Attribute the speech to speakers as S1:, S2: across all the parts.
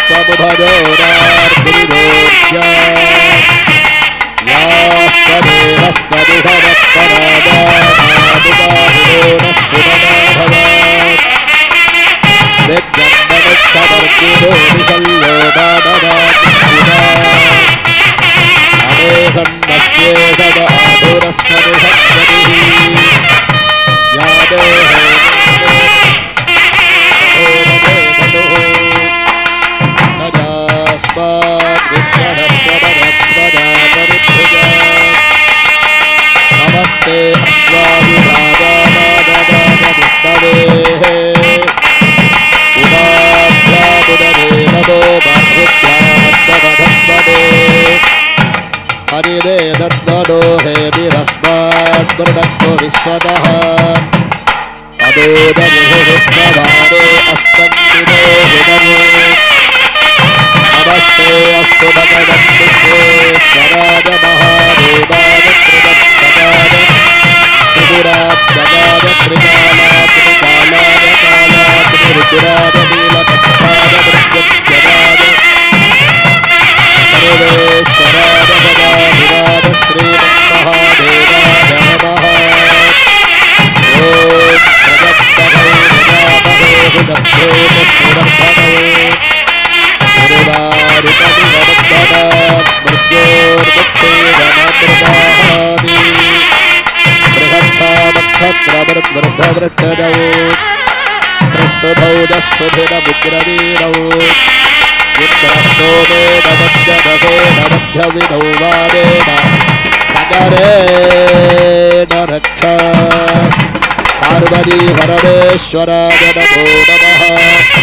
S1: पार्वती परमेश्वराय नमो नमः।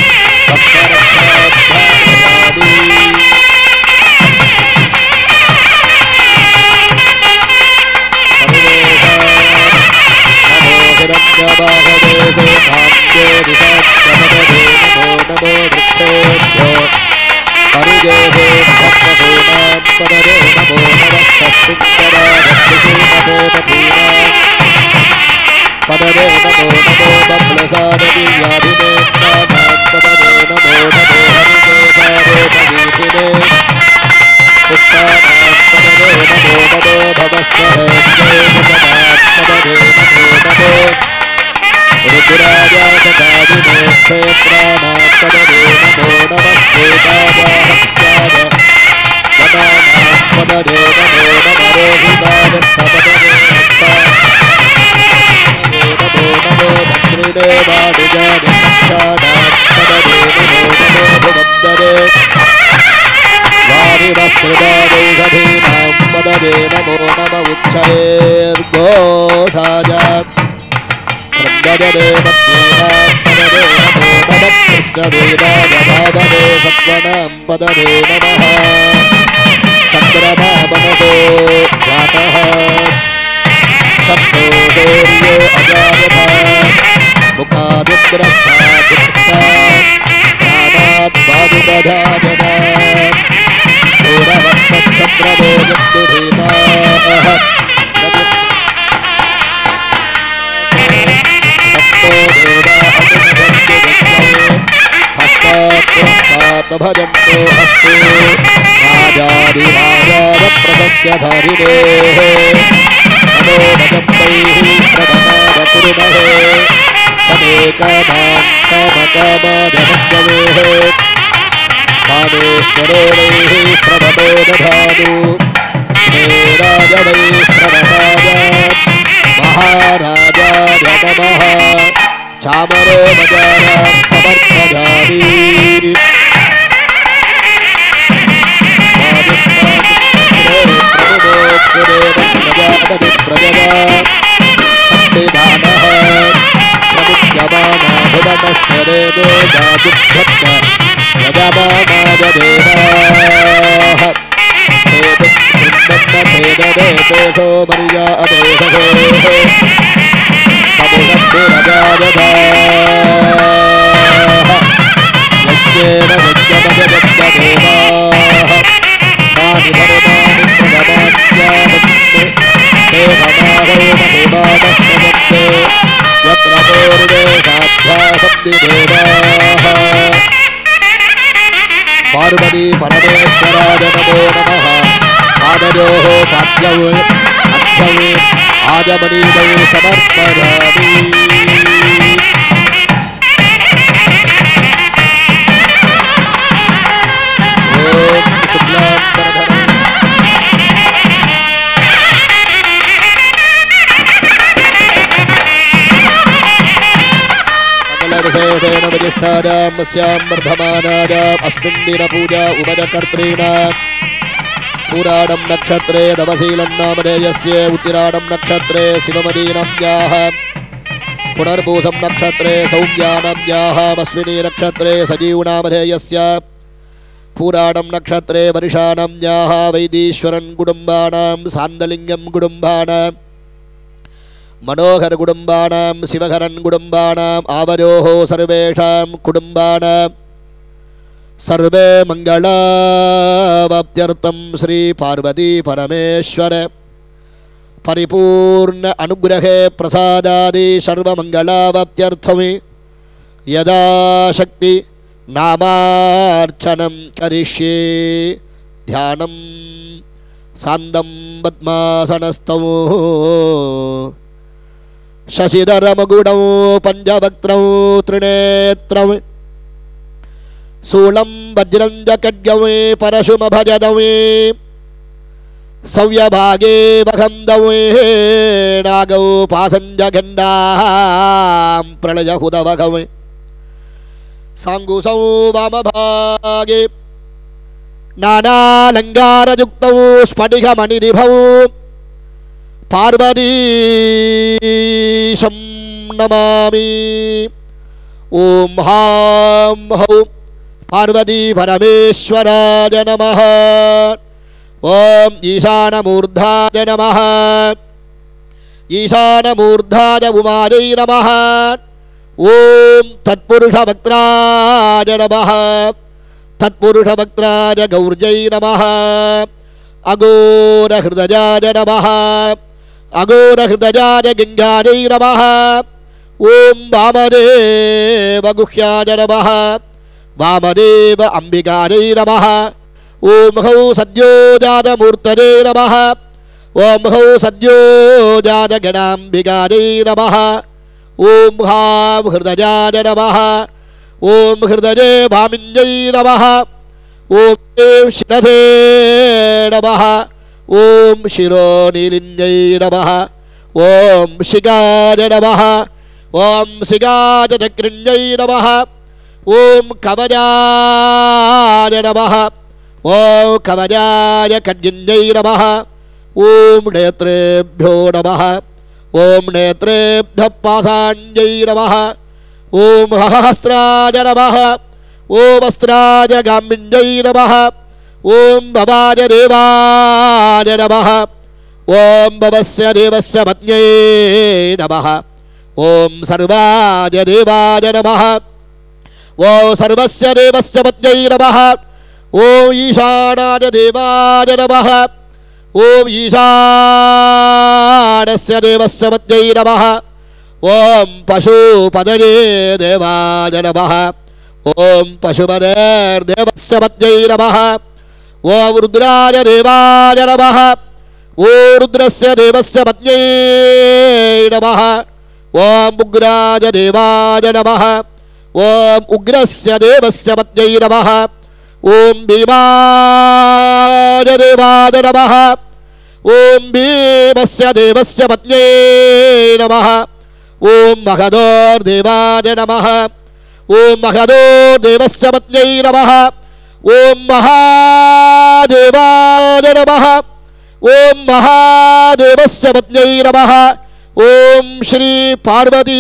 S1: पदरे नमो नमो बफलसारदिव्याधिने पदरे नमो नमो हरिदेवारोपवीधिने पुष्टानां पदरे नमो नमो भवस्वहस्ते पदरे नमो नमो रुद्राजातकादिने क्षेत्राणां पदरे नमो नमस्ते दावाहत्याय गणानां पदरे नमो नमो रोहितावत्सपदरे नमो नमो भद्रदेवानुजाने क्षाणां पदरे नमो नमो भुवन्दरे वारिवस्त्रदानौषधीनां पदरे नमो नम उच्चैर्घोषाय वृन्दजने मध्येनां पदरे नमो नमः कृष्णवेदाय भावने सत्त्वनां पदरे नमः चन्द्रमा मनसो जातः सप्तो सूर्यो अजायत मुखादिग्रस्तादिस्तात् प्राणाद्वादुदधायत पूरवस्मच्छन्द्रमो यन्दुधीताः सप्तो देवा हस्तात् भजन्तो हस्तु राजाधिराजावप्रदस्यधारिणे नमो भजम्बैः प्रभनादकुरुमहे समेकमां कामकामानमङ्गवेः कामेश्वरोणैः श्रवणो दधातु मे राजवैः श्रवणाय महाराजाय नमः चामरो मजानां समर्थयामि प्रजया संविधानः प्रमुच्यमाना भुवनस्वरेणो दादुभ्यत्त यजमानाय देवाः तेजो मर्या अदेशेः समुदद्भिरजायधाः यज्ञेन यज्ञमजगद्देवाः तानि धर्माणि प्रदमान्यावत्ते देहनागो महिमानस्तमत्ते यत्र पूर्वे साध्या सप्ति देवाः पार्वती परमेश्वराय नमो नमः आदयोः पाद्यौ अक्षौ आजमनीदौ समर्पयामि ओम शुक्लांबरधरं सकलविशेषेण विशिष्टानाम् अस्यां वर्धमानानाम् अस्मिन् दिनपूजा उपजकर्तॄणाम् पुराणं नक्षत्रे दवशीलं नामधेयस्य उत्तिराडं नक्षत्रे शिवमदीनाम्याः पुनर्भूतं नक्षत्रे सौम्यानाम्याः अश्विनी नक्षत्रे सजीवनामधेयस्य पुराणं नक्षत्रे वर्षाणाम्याः वैदीश्वरन् कुटुम्बानां सान्दलिङ्गं कुटुम्बानां मनोहर कुटुम्बानां शिवहरन् कुटुम्बानाम् आवरोः सर्वेषां कुटुम्बानां सर्वे मंगलावाप्त्यर्थं श्री पार्वती परमेश्वर परिपूर्ण अनुग्रहे प्रसादादि सर्वमंगलावाप्त्यर्थं यदा शक्ति नामार्चनं करिष्ये ध्यानं सान्दं पद्मासनस्थौ शशिधरमकुटौ पंचवक्त्रौ त्रिनेत्रौ शूलं वज्रं च खड्गवे परशुमभजदवे सव्यभागे वखन्दवे नागौ पासं च गण्डां प्रलयहुतवघवे साङ्गुसौ वामभागे नानालङ्कारयुक्तौ स्फटिकमणिनिभौ पार्वतीशं नमामि ॐ हां हौं पार्वती परमेश्वराय नमः ओम ईशानमूर्धाय नमः ईशानमूर्धाय उमायै नमः ओम तत्पुरुषवक्त्राय नमः तत्पुरुषवक्त्राय गौर्यै नमः अघोरहृदयाय नमः अघोरहृदयाय गङ्गायै नमः ओम वामदेव गुह्याय नमः वामदेव अंबिकायै नमः ओम हौ सद्योजातमूर्तये नमः ओम हौ सद्योजातगणाम्बिकायै नमः ओम हां हृदयाय नमः ओम हृदये भामिन्यै नमः ओम शिरसे नमः ओम शिरोनिलिन्यै नमः ओम शिगाय नमः ओम शिगाजचक्रिण्यै नमः ओम कवचाय नमः ओम कवचाय खड्गिन्यै नमः ओम नेत्रेभ्यो नमः ओम नेत्रेभ्यः पासाञ्जै नमः ओम हस्त्राय नमः ओम अस्त्राय गाम्बिन्यै नमः ओम भवाय देवाय नमः ओम भवस्य देवस्य पत्न्यै नमः ओम सर्वाय देवाय नमः वो सर्वस्य देवस्य पत्न्यै नमः ओम ईशानाय देवाय नमः ओम ईशानस्य देवस्य पत्न्यै नमः ओम पशुपतये देवाय नमः ओम पशुपतेर्देवस्य पत्न्यै नमः ओम रुद्राय देवाय नमः ओम रुद्रस्य देवस्य पत्न्यै नमः ओम उग्राय देवाय नमः ओम उग्रस्य देवस्य पत्न्यै नमः ओम भीमाय देवाय नमः ओम भीमस्य देवस्य पत्न्यै नमः ओम महदोर्देवाय नमः ओम महदोर्देवस्य पत्न्यै नमः ओम महादेवाय नमः ओम महादेवस्य पत्न्यै नमः ओम श्री पार्वती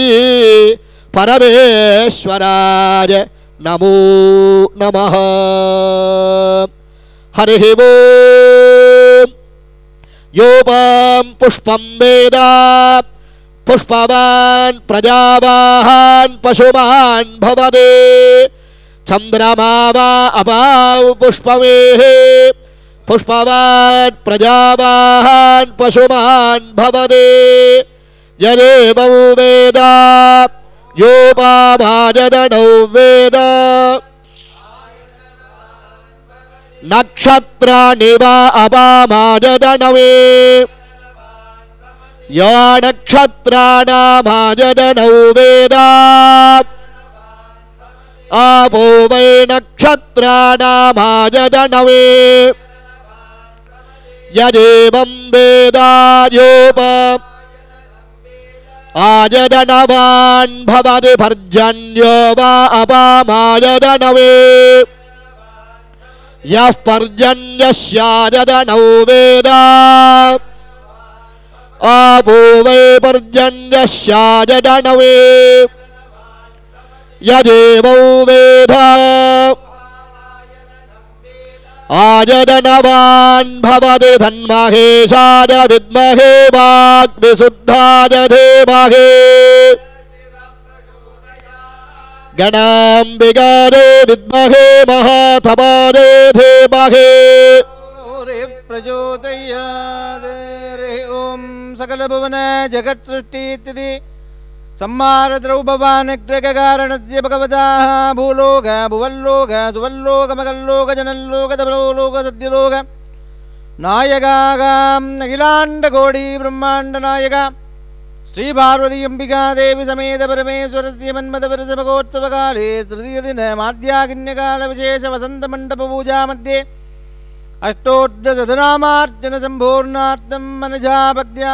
S1: परमेश्वराय नमो नमः हरिः ओम योपां पुष्पं वेद पुष्पवान् प्रजावान् पशुमान् भवते चंद्रमा वा अपां पुष्पमेः पुष्पवान् प्रजावान् पशुमान् भवते यदेवं वेद योपामाजदनौ वेद नक्षत्राणि वा अपामाजदनवे यो नक्षत्राणामाजदनौ वेद आपो वै नक्षत्राणामाजदनवे यदेवं वेदायोप आजदनवान् भवति पर्जन्यो वा अपामाजदनवे यः पर्जन्यस्याजदनौ वेद आपो वै पर्जन्यस्याजदनवे यदेवं वेद आजदनवान् भवति धन्महेशाय विद्महे वाग्विशुद्धाय धीमहि गणाम्बिकायै विद्महे महातपायै धीमहि
S2: प्रचोदयात् ॐ सकलभुवन जगत्सृष्टिस्थिति सम्मारद्रौ भवानग्रहकारणस्य भगवतः भूलोक भुवल्लोक सुवल्लोक मगल्लोक जनल्लोक तपलोलोक सद्यलोक नायकागाम् अखिलाण्डकोटि ब्रह्माण्डनायक श्रीपार्वती अम्बिका देवी समेत परमेश्वरस्य मन्मथवरसमहोत्सवकाले तृतीयदिनमाद्यागिन्यकालविशेषवसन्तमण्डपपूजा मध्ये अष्टोत्तरशतनामार्चन सम्पूर्णार्थं मनसा भक्त्या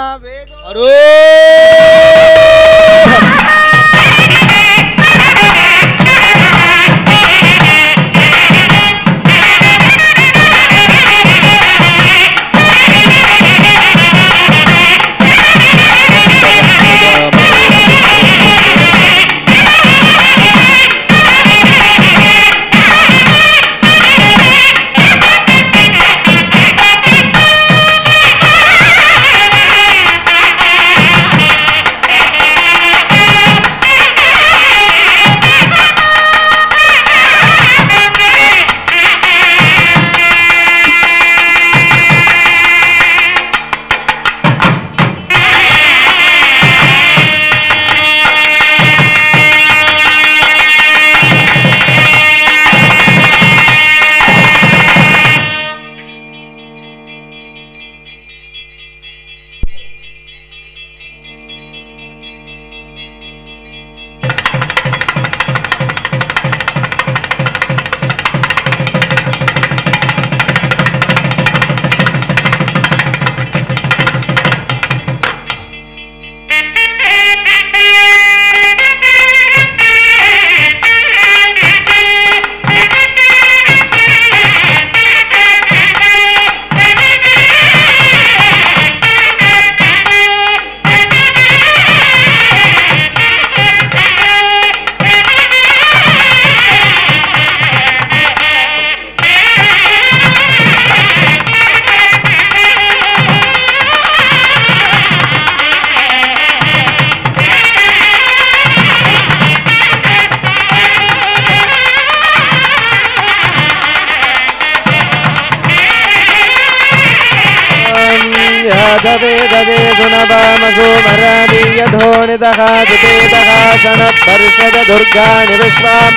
S2: वेदवेदुनवामसो मरादीयधोनितः दुपेतः सनपर्षद दुर्गाणि विश्वाम्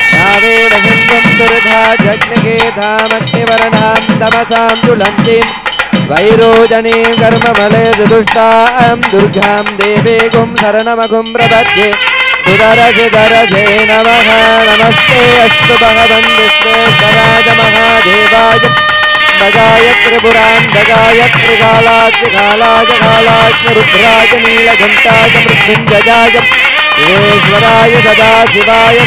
S2: तावेव हिन्दुं दुर्धा जग्निकेधामग्निवर्णां तमसां ज्वलन्तीं वैरोजनीं कर्ममले दुष्टां दुर्गां देवीगुं शरणमघुं प्रपद्ये सुदरसे नमः नमस्ते अस्तु भगवन् विश्वेश्वराय महादेवाय भगाय त्रिपुरान्धकाय त्रिकालाय रुद्राय नीलघण्टाय मृत्युञ्जयाय ईश्वराय सदाशिवाय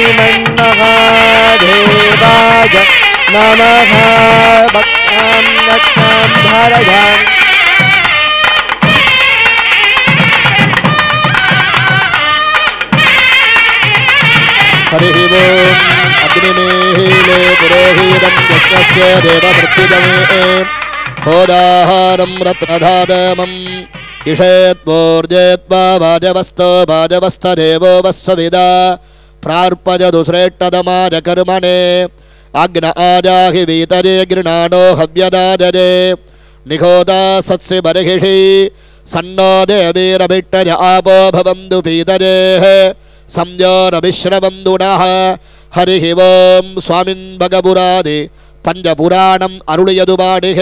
S2: श्रीमन्महादेवाय नमः भक्तां रक्षां धारयामि
S1: हरिः ओम् अग्निमीले पुरोहितं यज्ञस्य देवमृत्युजमे होदाहारं रत्नधातमम् इषेत्वोर्जेत्वा वाजवस्तो वाजवस्थदेवो वस्सविदा प्रार्पयतु श्रेष्ठतमाजकर्मणे अग्न आजाहि वीतरे गृणाणो हव्यदादरे निघोदा सत्सि बर्हिषि सन्नो देवीरभिट्टज आपो भवन्तु पीतरेः संयोरविश्रवन्दुनः हरिः ओं स्वामिन् भगपुरादि பஞ்சபுராணம் அருளியது பாடுக.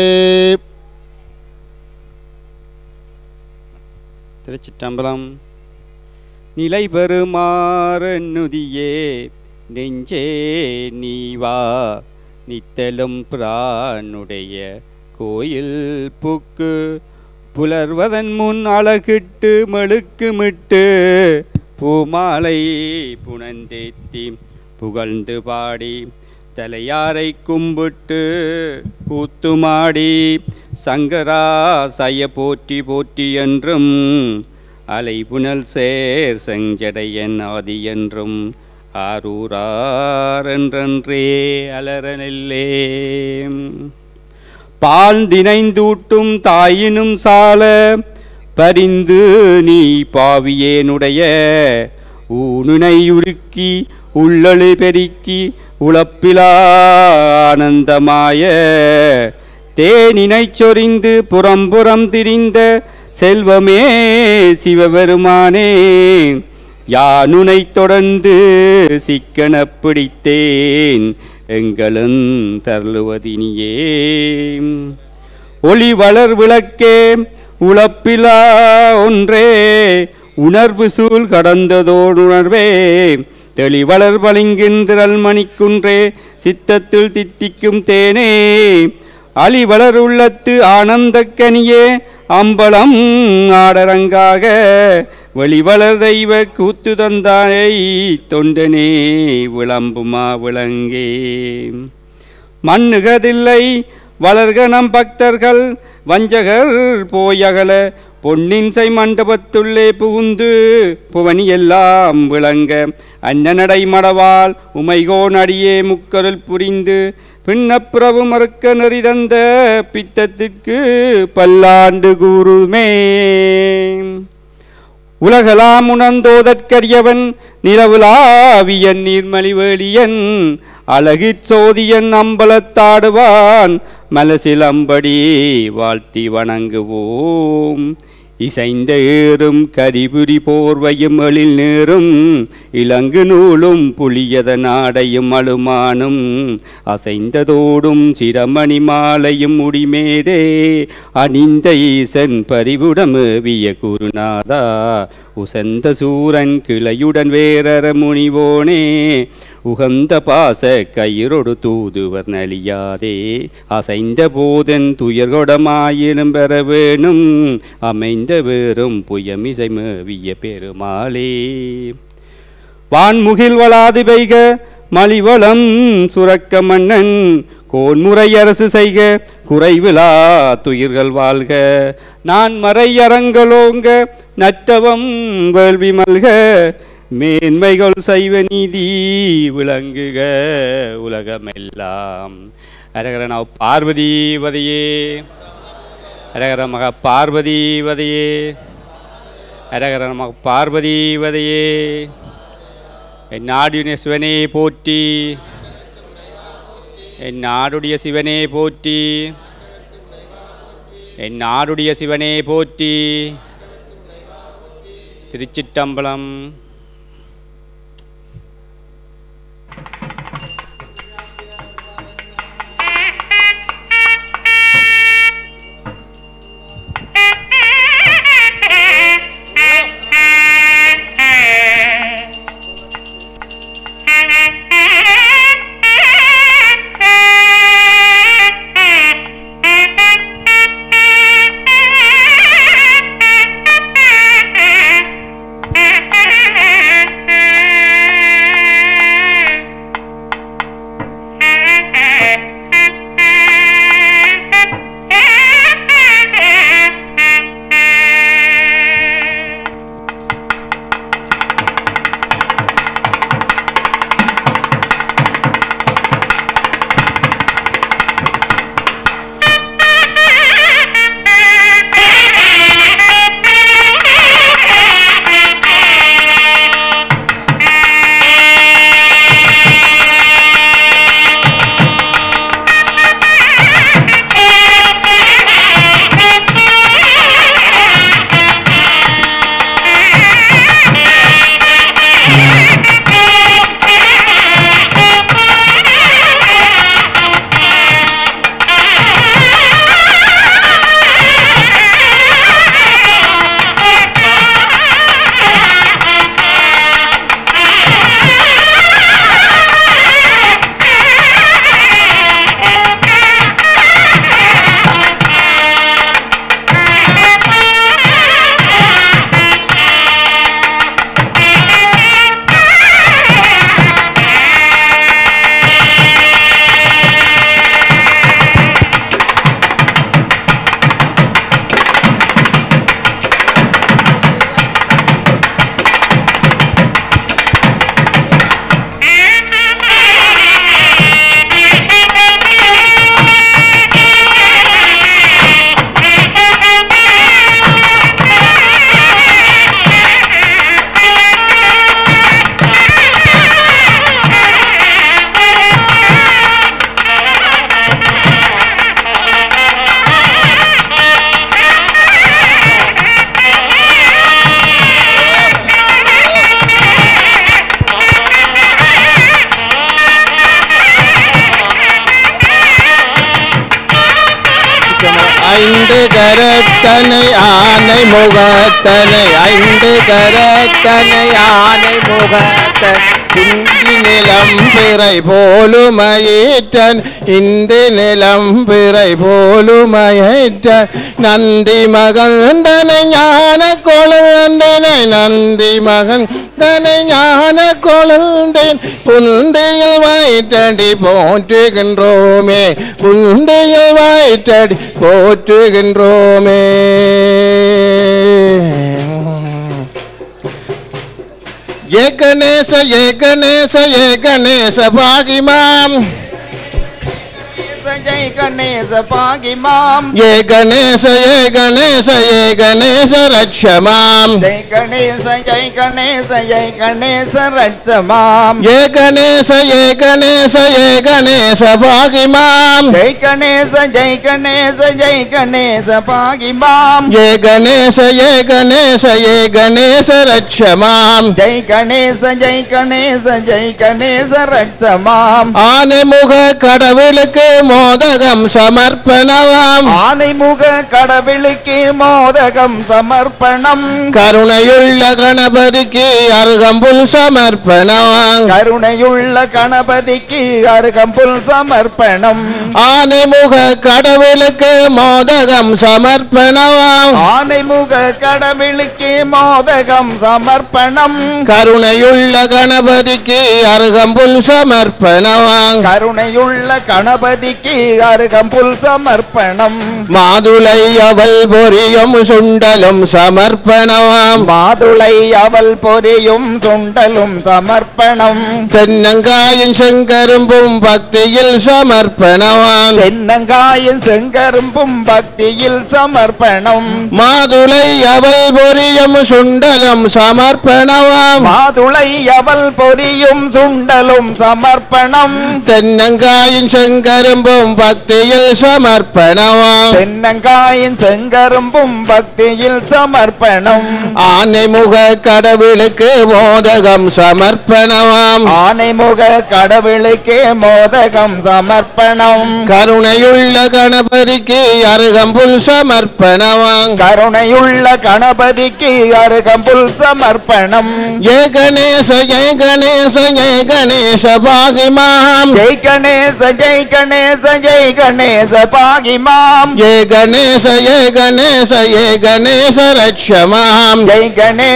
S3: திருச்சிற்றம்பலம். நிலை பெறுமாறன்னுதியே நெஞ்சே நீவா நித்தலும் பிரானுடைய கோயில் புக்கு புலர்வதன் முன் அழகிட்டு மெழுக்குமிட்டு பூமாலை புனந்தேத்தி புகழ்ந்து பாடி தலையாரை கும்பிட்டு கூத்துமாடி சங்கரா சய போற்றி போற்றி என்றும் அலைபுனல் சேர் செஞ்சடையன் ஆதி என்றும் ஆரூராரென்றே அலரனெல்லே. பால் தினைந்தூட்டும் தாயினும் சால பரிந்து நீ பாவியேனுடைய ஊனுனை உருக்கி உள்ளொளி பெருக்கி உழப்பிலா ஆனந்தமாய தேனினை சொரிந்து புறம்புறம் திரிந்த செல்வமே சிவபெருமானே யானுனை தொடர்ந்து சிக்கன பிடித்தேன் எங்களும் தருளுவதினியே. ஒளி வளர் விளக்கே உழப்பிலா ஒன்றே உணர்வு சூழ் கடந்ததோடு உணர்வே தெளிவளர் பளிங்கின்றல் மணிக்குன்றே சித்தத்தில் தித்திக்கும் தேனே அழிவளர் உள்ளத்து ஆனந்தக்கனியே அம்பலம் ஆடரங்காக வெளிவளர் தெய்வ கூத்து தந்தாயை தொண்டனே விளம்புமா விளங்கே. மண்ணுகதில்லை வளர்க நம் பக்தர்கள் வஞ்சகர் போயகல பொன்னின்சை மண்டபத்துள்ளே புகுந்து புவனி எல்லாம் விளங்க அன்னநடை மடவால் உமைகோன் அடியே முக்கருள் புரிந்து பின்னப்புறவு மறுக்க நெறிதந்த பித்தத்திற்கு பல்லாண்டு கூறுமே. உலகலாம் உணர்ந்தோதற்கரியவன் நிலவுலாவியன் நீர்மலிவேலியன் அழகிற் சோதியன் அம்பலத்தாடுவான் மலசிலம்படி வாழ்த்தி வணங்குவோம். இசைந்த ஏறும் கரிபுரி போர்வையும் எழில் நேரும் இலங்கு நூலும் புளியத நாடையும் அழுமானும் அசைந்ததோடும் சிரமணி மாலையும் முடிமேதே அணிந்த ஈசன் பரிவுடமேவிய குருநாதா உசந்த சூரன் கிளையுடன் வேறற முனிவோனே உகந்த பாச கயிறொடு தூதுவர் நலியாதே அசைந்த போதன் துயர்கொடமாயிலும் பெற வேணும் அமைந்த வேறும் புயமிசை மேவிய பெருமாளே. வான்முகில் வளாது பெய்க மலிவளம் சுரக்க மன்னன் கோன்முறை அரசு செய்க குறைவிலா துயிர்கள் வாழ்க நான் மறையரங்களோங்க நற்றவம் வேள்வி மல்க மேன்மைகள் சைவ நீதி விளங்குக உலகமெல்லாம். அரகர நவ பார்வதிவதையே அரகர மக பார்வதிவதையே அரகர மக பார்வதிவதையே. என் நாடுடைய சிவனே போற்றி என் நாடுடைய சிவனே போற்றி என் நாடுடைய சிவனே போற்றி. திருச்சிற்றம்பலம்.
S4: Ha ha ha!
S1: ஐந்து கரத்தனை ஆனை முகத்தனை ஐந்து கரத்தனை ஆனை முகத்தன் இந்தி நிலம் பிறை போலுமயிற்றன் இந்தி நிலம் பிறை போலுமயிற்றன் நந்தி மகந்தனை ஞான கொழுந்தனை நந்தி மகந்தனை ஞான கொழுந்தேன் குந்தையில் வாய்த்தடி போற்றுகின்றோமே குந்தையில் வாய்த்தடி போற்றுகின்றோமே. ये गणेश ये गणेश ये गणेश भागिमाम
S2: जय गणेश पागिमाम
S1: ये गणेश रक्षमाम
S2: जय गणेश रक्षमाम
S1: ये गणेश भागिमाम
S2: जय गणेश पागिमाम
S1: ये गणेश रक्षमाम
S2: जय गणेश रक्षमाम
S1: आने मुख கடவுளுக்கு மோதகம் சமர்ப்பணம்
S2: ஆனைமுக கடவுளுக்கு மோதகம் சமர்ப்பணம்
S1: கருணையுள்ள கணபதிக்கு அருகம்புல் சமர்ப்பணம்
S2: கருணையுள்ள கணபதிக்கு அருகம்புல் சமர்ப்பணம்
S1: ஆனைமுக கடவுளுக்கு மோதகம் சமர்ப்பணம்
S2: ஆனைமுக கடவுளுக்கு மோதகம் சமர்ப்பணம்
S1: கருணையுள்ள கணபதிக்கு அருகம்புல் சமர்ப்பணம்
S2: கருணையுள்ள கணபதிக்கு அருகம்புல் சமர்ப்பணம்
S1: மாதுளை அவள் பொரியும் சுண்டலும் சமர்ப்பணம்
S2: மாதுளை அவள் பொரியும் சுண்டலும் சமர்ப்பணம்
S1: தென்னங்காயின் செங்கரும்பும் பக்தியில் சமர்ப்பணம்
S2: தென்னங்காயின் செங்கரும்பும் பக்தியில் சமர்ப்பணம்
S1: மாதுளை அவள் பொரியும் சுண்டலும் சமர்ப்பணம்
S2: மாதுளை அவள் பொரியும் சுண்டலும் சமர்ப்பணம்
S1: தென்னங்காயின் செங்கரும்பும் பக்தியில் சமர்ப்பணம்
S2: தென்னங்காயின் செங்கரும்பும் பக்தியில் சமர்ப்பணம்
S1: ஆனைமுக கடவுளுக்கு மோதகம் சமர்ப்பணம்
S2: ஆனைமுக கடவுளுக்கு மோதகம் சமர்ப்பணம்
S1: கருணையுள்ள கணபதிக்கு அருகம்புல் சமர்ப்பணம்
S2: கருணையுள்ள கணபதிக்கு அருகம்புல் சமர்ப்பணம்
S1: ஏ கணேச பாகிமாம்
S2: ஜெய் கணேச பாகிமாம்
S1: ஏ கணேச ரட்சமாம்
S2: ஜெய்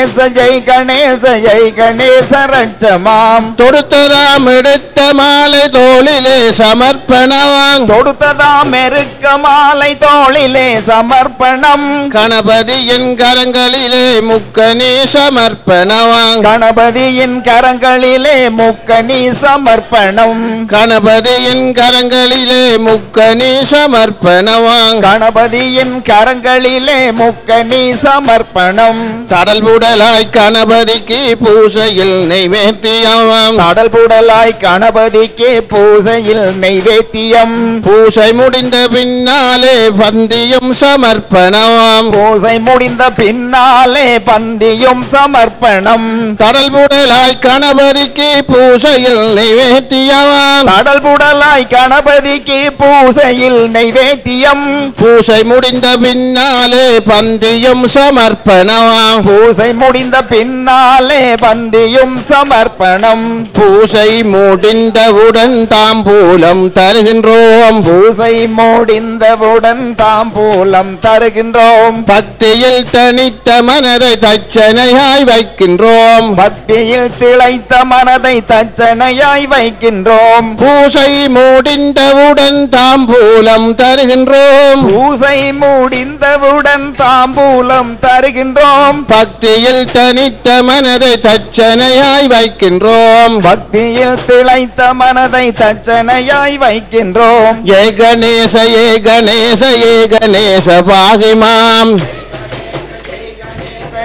S2: கணேச ரட்சமாம்
S1: தொடுத்ததாம் எடுத்த மாலை தோளிலே சமர்ப்பணம்
S2: தொடுத்ததாம் எருக்க மாலை தோளிலே சமர்ப்பணம்
S1: கணபதியின் கரங்களிலே முக்கனி சமர்ப்பணம்
S2: கணபதியின் கரங்களிலே முக்கனி சமர்ப்பணம்
S1: கணபதியின் கரங்களிலே முக்கனி சமர்ப்பணம்
S2: கணபதியின் கரங்களிலே முக்கனி சமர்ப்பணம்
S1: கடல் புடலாய் கணபதிக்கு பூசையில் நைவேத்தியம்
S2: கடல் புடலாய் கணபதிக்கு பூசையில் நைவேத்தியம்
S1: பூசை முடிந்த பின்னாலே பந்தியும் சமர்ப்பணம்
S2: பூசை முடிந்த பின்னாலே பந்தியும் சமர்ப்பணம்
S1: கடல் புடலாய் கணபதிக்கு பூசையில் நைவேத்தியம்
S2: கடல் புடலாய் கணபதிக்கு பூசையில் நைவேத்தியம்
S1: பூசை முடிந்த பின்னாலே பந்தியும் சமர்ப்பணம்
S2: பூசை முடிந்த பின்னாலே பந்தியும் சமர்ப்பணம்
S1: பூசை முடிந்தவுடன் தாம்பூலம் தருகின்றோம்
S2: பூசை முடிந்தவுடன் தாம்பூலம் தருகின்றோம்
S1: பக்தியில் தனித்த மனதை தச்சனையாய் வைக்கின்றோம்
S2: பக்தியில் திளைத்த மனதை தச்சனையாய் வைக்கின்றோம்
S1: பூசை முடிந்தவுடன் தாம்பூலம் தருகின்றோம்
S2: பூசை முடிந்தவுடன் தாம்பூலம் தருகின்றோம்
S1: பக்தியில் தனித்த மனதை தச்சனையாய் வைக்கின்றோம்
S2: பக்தியில் திளைத்த மனதை தச்சனையாய் வைக்கின்றோம்
S1: ஏ கணேச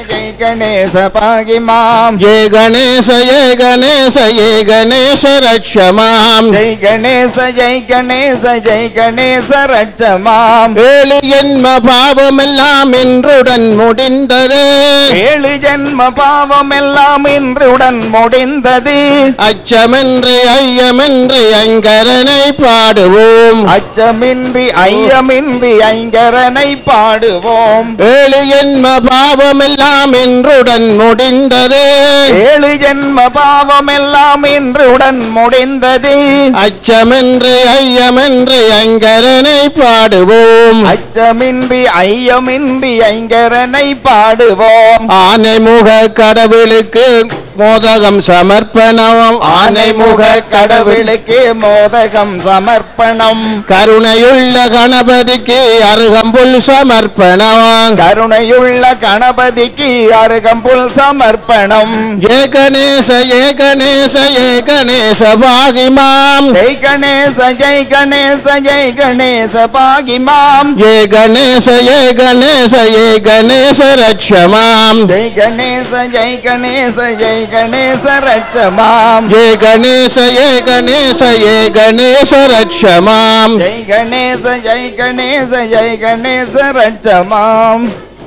S2: ஜெய கணேச பாகி மாம்
S1: ஜெய கணேச ஜெய கணேச ஜெய கணேச ரட்சமாம்
S2: ஜெய கணேச ஜெய கணேச ஜெய கணேச ரட்சமாம்
S1: 7 ஜென்ம பாவமெல்லாம் இன்றுடன் முடிந்தது
S2: 7 ஜென்ம பாவமெல்லாம் இன்றுடன் முடிந்தது
S1: அச்சமின்றி ஐயமின்றி ஐங்கரனை பாடுவோம்
S2: அச்சமின்றி ஐயமின்றி ஐங்கரனை பாடுவோம்
S1: 7 ஜென்ம பாவமெல்லாம் இன்றுடன் முடிந்தது
S2: 7 ஜென்ம பாவமெல்லாம் இன்றுடன் முடிந்தது
S1: அச்சமின்றி ஐயமின்றி ஐங்கரனை பாடுவோம்
S2: அச்சமின்றி ஐயமின்றி ஐங்கரனை பாடுவோம்
S1: ஆனைமுக கடவுளுக்கு மோதகம் சமர்ப்பணம்
S2: ஆனைமுக கடவுளுக்கு மோதகம் சமர்ப்பணம்
S1: கருணையுள்ள கணபதிக்கு அருகம்புல் சமர்ப்பணம்
S2: கருணையுள்ள கணபதிக்கு அருகம்புல் சமர்ப்பணம்
S1: ஜெய கணேச ஜெய கணேச ஜெய கணேச பாகிமாம்
S2: ஜெய் கணேச ஜெய் கணேச ஜெய் கணேச பாகிமாம்
S1: ஜெய கணேச ஜெய கணேச ஜெய கணேச ரட்சமாம்
S2: ஜெய் கணேச ஜெய் கணேச ஜெய் கணேச ரட்சமாம்
S1: ஜெய கணேச ஜெய கணேச ஜெய கணேச ரட்சமாம்
S2: ஜெய் கணேச ஜெய் கணேச ஜெய் கணேச ரட்சமாம்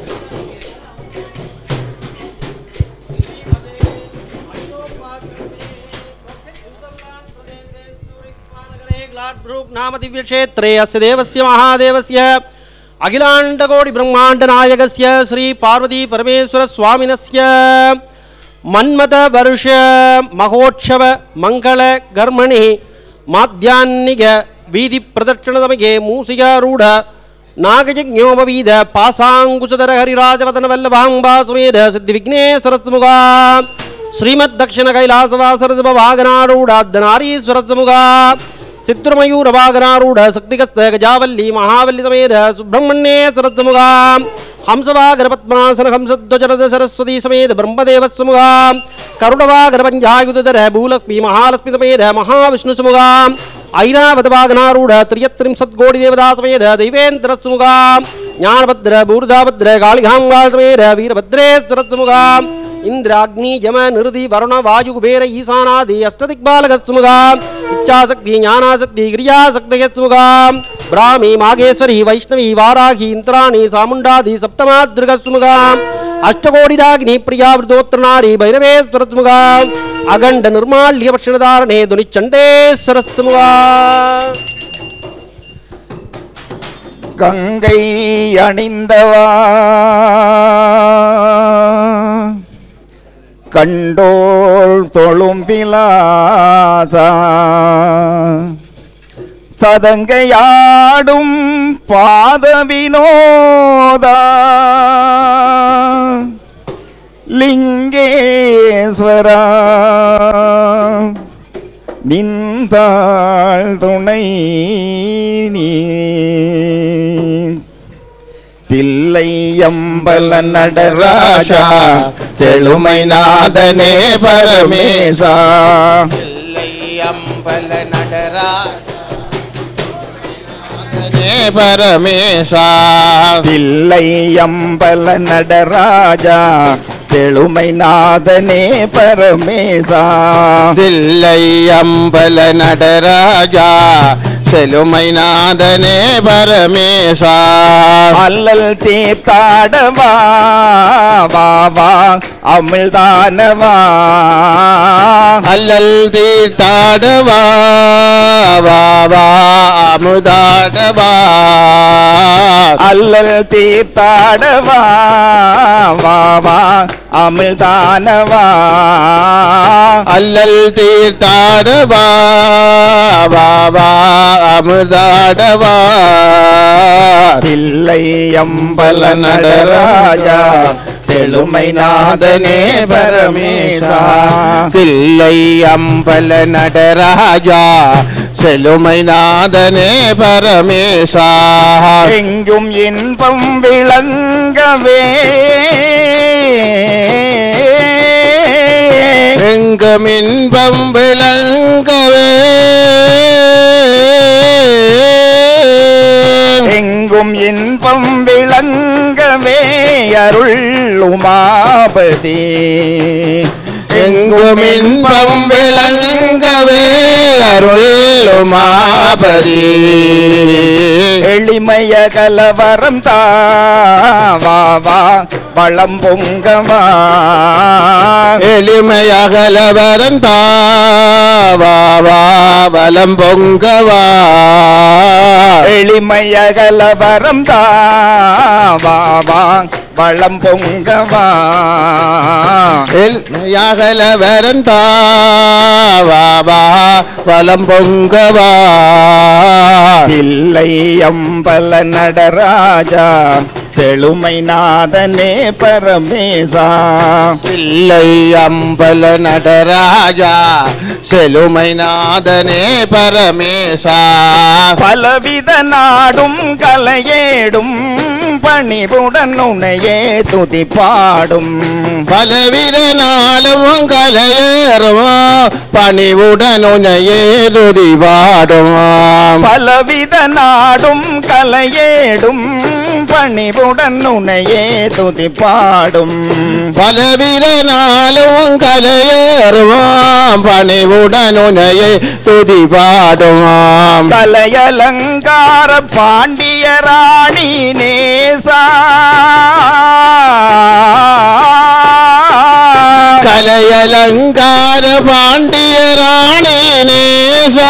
S4: नाम दिव्य क्षेत्रे अस्य देवस्य महादेवस्य अखिलाण्डकोटि ब्रह्माण्ड नायकस्य श्री पार्वती परमेश्वर स्वामिनस्य मन्मथ वर्ष महोत्सव मंगल कर्मणि माध्याह्निक वीधि प्रदक्षिण समये मूषिकारूढ़ नागयज्ञोपवीद पासाङ्कुशधर हरिराजवदन वल्लभाम्बा समेत सिद्धि विघ्नेश्वरस्मुगा श्रीमद् दक्षिण कैलासवासरसिंह वागनारूढ़ार्धनारीश्वरस्मुगा सिद्धमयूरवागनारूढ़ शक्तिगस्त गजावल्ली महावल्ली समेत सुब्रह्मण्ये सरस्मुगा हंसवागर पद्मासन हंसध्वजरद सरस्वती समेत ब्रह्मदेवस्मुगा करुणवागर पंजायुधर भूलक्ष्मी महालक्ष्मी समेत महाविष्णुसमुगा ऐरावतवागनारूढ़ त्रियत्रिंशत्कोटि देवता समेत दैवेन्द्रस्मुगा ज्ञानभद्र भूर्धाभद्र कालिघांगाल समेत वीरभद्रेश्वरस्मुगा इंद्राग्नि यम निरुधि वरुण वायु कुबेर ईशानादि अष्टदिक्पालकस्मुगा इच्छाशक्ति ज्ञानाशक्ति क्रियाशक्तिस्मुगा ब्राह्मी मागेश्वरी वैष्णवी वाराही इंद्राणी सामुंडादि सप्तमाद्रिकस्मुगा अष्टकोटिराग्नि प्रिया वृद्धोत्तरनारी भैरवेश्वरस्मुगा अगंड निर्माल्य भक्षणधारणे धुनिचंडेश्वरस्मुगा
S2: गंगै अणिंदवा கண்டோள் தொழும் விலாசா சதங்கையாடும் பாத வினோதா லிங்கேஸ்வரா நின்றாள் துணை நீ தில்லையம்பல நடராஜா செழுமை நாதனே பரமேசா
S1: தில்லையம்பல நடராஜா பரமேசா
S2: தில்லையம்பல நடராஜா செழுமை நாதனே பரமேசா
S1: தில்லையம்பல நடராஜா செழுமை நாதனே பரமேசா
S2: அல்லல் தீர்த்தாடவா வா வா அமிழ்தானவா
S1: அல்லல் தீர்த்தாடவா வா வா அமுதாடவா
S2: அல்லல் தீர்த்தாடவா வா வா அமிழ்தானவா
S1: அல்லல் தீர்த்தாடவா வா வா அமுதாடவா
S2: தில்லையம்பல நடராஜா செழுமை நாதனே பரமேசா
S1: தில்லையம்பல நடராஜா செழுமை நாதனே பரமேசா
S2: எங்கும் இன்பம் விளங்கவே
S1: எங்கும் இன்பம் விளங்கவே
S2: எங்கும் இன்பம் விளங்கவே அருள் உமா உமாபதி எங்கும் இன்பம் விளங்கவே அருள் உமாபதி எளிமைய கலவரம் தாவா வளம் பொங்கவா எளிமைய கலவரம் தாவா வளம் பொங்கவா எளிமைய கலவரம் தாவா வளம் பொங்கவா எளிமையகலவரம் தாவா வளம் பொங்கவா இல்லை அம்பல நடராஜா செழுமை நாதனே பரமேசா இல்லை அம்பல நடராஜா செழுமை நாதனே பரமேசா பலவித நாடும் கலையேடும் பணிவுடன் உன்னையே துதி பாடும் பலவித நாளும் கலையேறும் பணிவுடன் உன்னையே துதி பாடும் பலவித நாடும் கலையேடும் பணிவுடன் உன்னையே துதி பாடும் பலவித நாளும் கலையேறும் பணிவுடன் உன்னையே துதி பாடும் கலையலங்கார பாண்டிய ராணி நேசா கலையலங்கார பாண்டிய ராணி நேசா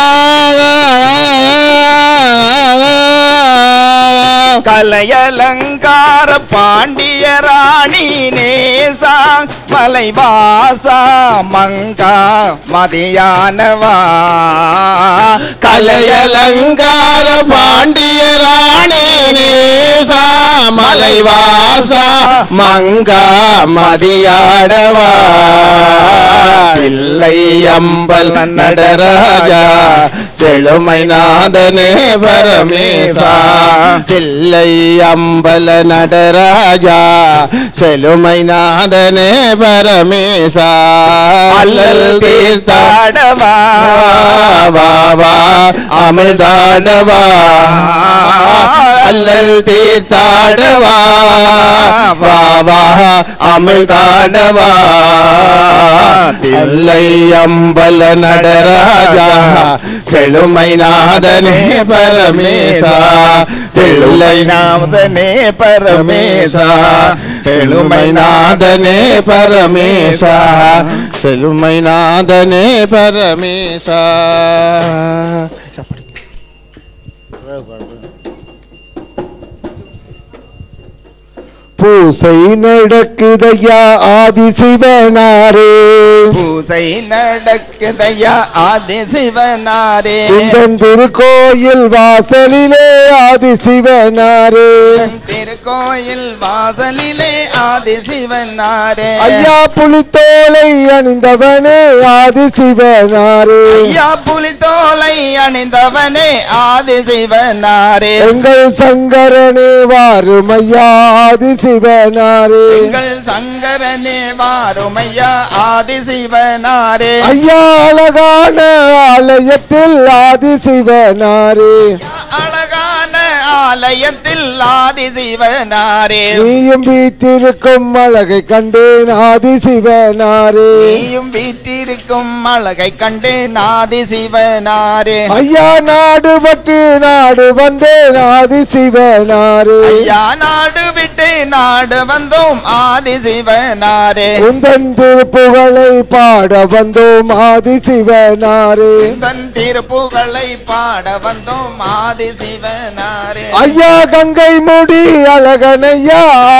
S2: கலையலங்கார பாண்டிய ராணி நேசா மலைவாசா மங்கா மதியானவா கலையலங்கார பாண்டிய ராணி நேசா மலைவாசா மங்கா மதியானவா இல்லை அம்பல் நடராஜா செழுமை நாதனே பரமேசா இல்லை அம்பல நடராஜா செழுமை நாதனே பரமேசா அல்லல் தீர்த்தாடவா வா அமிர்தாடவா அல்லல் தீர்த்தாடவா வா அமிர்தாடவா இல்லை அம்பல நடராஜா செழுமை நாதனே பரமேசா செழுமை நாதனே பரமேசா செழுமை நாதனே பரமேசா செழுமை நாதனே பரமேசா
S1: பூசை நடக்குதையா ஆதிசிவனாரே
S2: பூசை நடக்குதையா ஆதிசிவனாரே
S1: உந்தன் திருக்கோயில் வாசலிலே ஆதிசிவனாரே
S2: திருக்கோயில் வாசலிலே ஆதிசிவனாரே
S1: ஐயா புலித்தோலை அணிந்தவனே ஆதிசிவனாரே
S2: ஐயா புலித்தோலை அணிந்தவனே ஆதிசிவனாரே
S1: எங்கள் சங்கரனே வாருமையா ஆதிசிவனாரே
S2: எங்கள் சங்கரனே வாருமையா ஆதிசிவனாரே
S1: ஐயா அழகான ஆலயத்தில் ஆதிசிவனாரே
S2: அழகான ஆலயத்தில் ஆதிசிவனாரே
S1: நீயும் வீட்டிருக்கும் அழகை கண்டேன் ஆதிசிவனாரே
S2: நீயும் வீட்டிருக்கும் அழகை கண்டேன் ஆதிசிவனாரே
S1: ஐயா நாடு பட்டு நாடு வந்தேன் ஆதிசிவனாரே
S2: ஐயா நாடு விட்டு நாடு வந்தோம் ஆதிசிவனாரே
S1: உந்தன் திருப்புகழை பாட வந்தோம் ஆதிசிவனாரே
S2: தன் திருப்புகளை பாட வந்தோம் ஆதிசிவனாரே
S1: ஐயா கங்கை முடி அழகனையா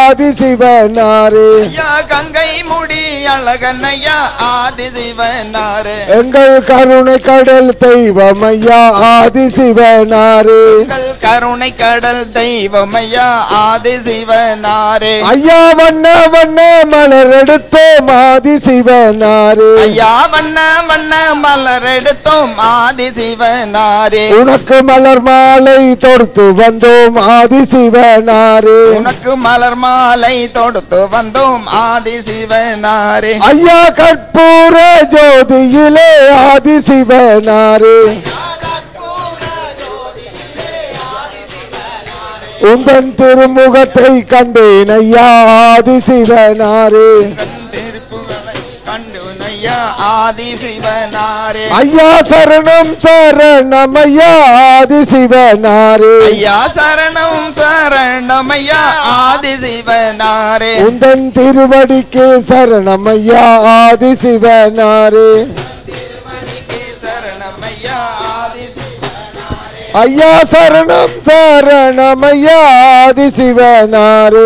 S1: ஆதிசிவனாரே
S2: ஐயா கங்கை முடி அழகனையா ஆதிசிவனாரே
S1: எங்கள் கருணை கடல் தெய்வம் ஐயா ஆதிசிவனாரே
S2: எங்கள் கருணை கடல் தெய்வமையா ஆதிசிவனாரே
S1: ஐயா வண்ண வண்ண மலர் எடுத்தோம் ஆதிசிவனாரே
S2: ஐயா வண்ண வண்ண மலர் எடுத்தோம் ஆதிசிவனாரே
S1: உனக்கு மலர் மாலை தொடுத்து வந்தோம் ஆதிசிவனாரே
S2: உனக்கு மலர் மாலை தொடுத்து வந்தோம் ஆதிசிவனாரே
S1: ஐயா கற்பூர ஜோதியிலே ஆதிசிவனாரே உந்தன் திருமுகத்தை கண்டேன் ஐயா ஆதிசிவனாரே
S2: சரணமையா ஆதி சிவனாரே
S1: ஐயா சரணம் சரணமையா ஆதி சிவனாரே
S2: ஐயா சரணம் சரணமையா ஆதி சிவனாரே
S1: உந்தன் திருவடிக்கு சரணமையா ஆதி சிவனாரே
S2: சரணமையா ஆதி
S1: ஐயா சரணம் சரணமையா ஆதி சிவனாரே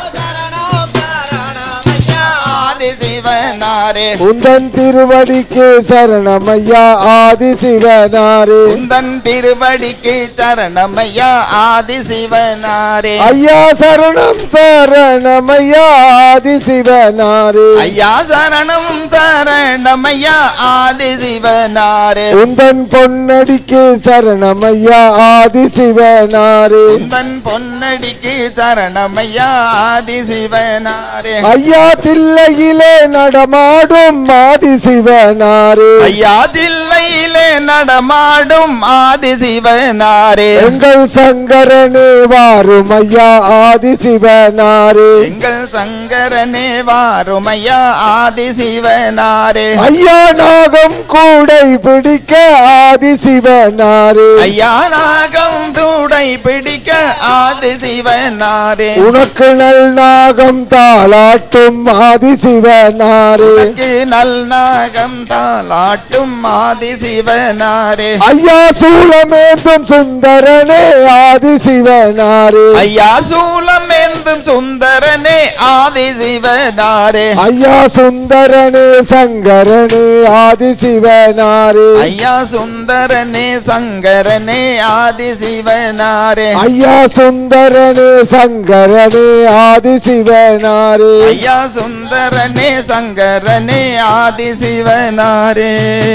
S2: ஆதி சிவனாரே
S1: உந்தன் திருவடிக்கு சரணமையா ஆதி சிவனாரே
S2: உந்தன் திருவடிக்கு சரணமையா ஆதி சிவனாரே
S1: ஐயா சரணம் சரணமையா ஆதி சிவனாரே
S2: ஐயா சரணம் சரணமையா ஆதி சிவனாரே
S1: உந்தன் பொன்னடிக்கு சரணமையா ஆதி சிவனாரே
S2: உந்தன் பொன்னடிக்கு சரணமையா ஆதி சிவனாரே
S1: ஐயா தில்லையிலே நடமாடும் ஆதி சிவனாரே
S2: ஐயா தில்லையிலே நடமாடும் ஆதி சிவனாரே
S1: எங்கள் சங்கரனே வாரும் ஐயா ஆதி சிவனாரே
S2: எங்கள் சங்கரனே வாருமையா ஆதி சிவனாரே
S1: ஐயா நாகம் கூடை பிடிக்க ஆதி சிவனாரே
S2: ஐயா நாகம் தூடை பிடிக்க ஆதி சிவனாரே
S1: உனக்கு நல் நாகம் தாளாட்டும் ஆதி சிவனாரே
S2: நல் நாகம் தாளாட்டும் ஆதி சிவனாரே
S1: ஐயா சூலமேந்தும் சுந்தரனே ஆதி சிவனாரே
S2: ஐயா சூலம் ஏந்தும் சுந்தரனே ஆதி சிவனாரே
S1: ஐயா சுந்தரனே சங்கரனே ஆதி சிவனாரே
S2: ஐயா சுந்தரனே சங்கரனே ஆதி சிவனாரே
S1: ஐயா சுந்தரனே சங்கரனே ஆதி சிவனாரே
S2: ஐயா சுந்தரனே சங்கரனே ஆதி சிவனாரே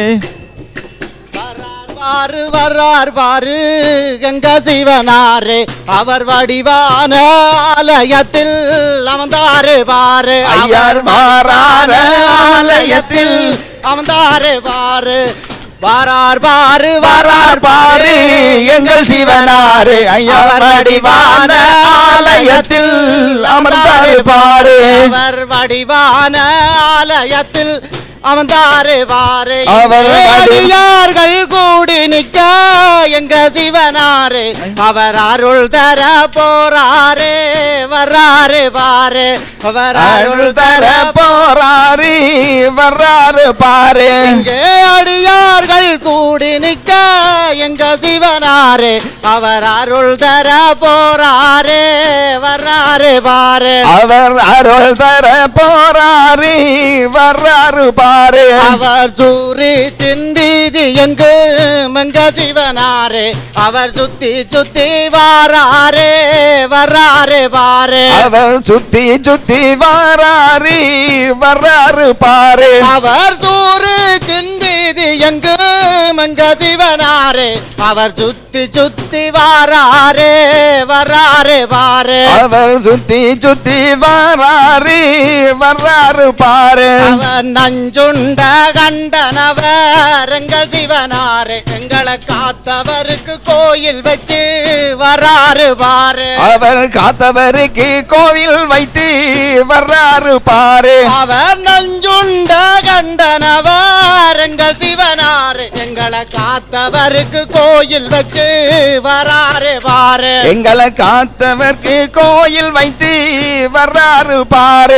S4: பாரு வர்றார் பாரு கங்க சிவனாரே அவர் வடிவான ஆலயத்தில் அமர்ந்தாரு பாரு
S2: ஐயர் மாறார ஆலயத்தில்
S4: அமர்ந்தாரு பாரு வாரார் பாரு
S2: வரார் பாரு எங்கள் சிவனாரே ஐயர் வடிவான ஆலயத்தில் அமர்ந்தாரு பாரு
S4: அவர் வடிவான ஆலயத்தில் அமர்ந்தாரு பாரு
S2: அவர்
S4: அடியார்கள் கூடி நிற்க எங்க சிவனாரே அவர் அருள் தர போறாரே வர்றாரு பாரு அவர்
S2: அருள் தர போறாரு வர்றாரு பாரு
S4: இங்கே அடியார்கள் கூடி நிற்க எங்க சிவனாரே அவர் அருள் தர போறாரே வர்றாரு பாரு
S2: அவர் அருள் தர போறாரு வர்றாரு பாரு
S4: அவர் சூரி சிந்தீதி எங்கு மங்க சிவனாரே அவர் சுத்தி சுத்தி வாராரே வர்றாரு பாரு
S2: அவர் சுத்தி சுத்தி வராரு வர்றாரு பாரு
S4: அவர் சூரி சிந்தீதி எங்கு மங்க சிவனாரே அவர் சுத்தி சுத்தி வாராரே வர்றாரு பாரு
S2: அவர் சுத்தி சுத்தி வராரு வர்றாரு பாரு
S4: அவர் நஞ்சுண்ட கண்டனவர் எங்கள் சிவனாரே எங்களை காத்தவருக்கு கோயில் வச்சு வர்றாரு பாரு
S2: அவர் காத்தவருக்கு கோவில் வைத்து வர்றாரு பாரு
S4: அவர் நஞ்சுண்ட கண்டனவர் எங்கள் சிவனாரே எங்களை காத்தவருக்கு கோயில் வச்சு வர்றாரு பாரு
S2: எங்களை காத்தவருக்கு கோயில் வைத்து வர்றாரு பாரு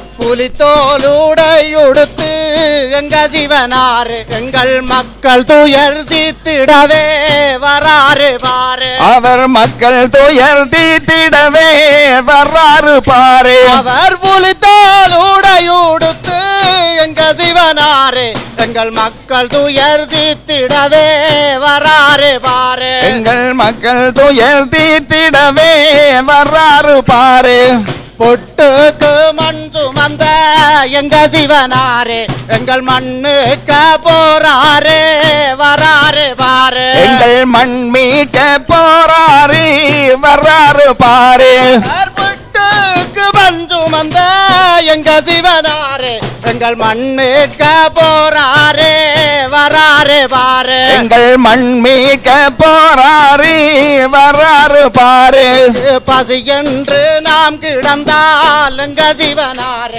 S4: புலித்தோலுடையுடுத்து எங்க சிவனாரு எங்கள் மக்கள் துயர் தீர்த்திடவே வராரு பாரு
S2: அவர் மக்கள் துயர் தீர்த்திடவே வர்றாரு பாரு
S4: அவர் புலித்தோலுடையுடுத்து எங்க சிவனாரு எங்கள் மக்கள் துயர் தீர்த்திடவே வராரு பாரு
S2: எங்கள் மக்கள் துயர் தீர்த்திடவே வர்றாரு பாரு
S4: பொட்டுக்கு மண் சுமந்த எங்க சிவனாரே எங்கள் மண்ணுக்க போறாரே வராரு பாரு
S2: எங்கள் மண் மீட்க போறாரு வர்றாரு பாரு
S4: பொட்டுக்கு மண் சுமந்த எங்க சிவனாரே எங்கள் மண்ணுக்க போறாரே வராரு பாரு
S2: எங்கள் மண் மீட்க போறாரு வர்றாரு பாரு
S4: பசி என்று நாம் கிடந்தால் எங்க சிவனாரே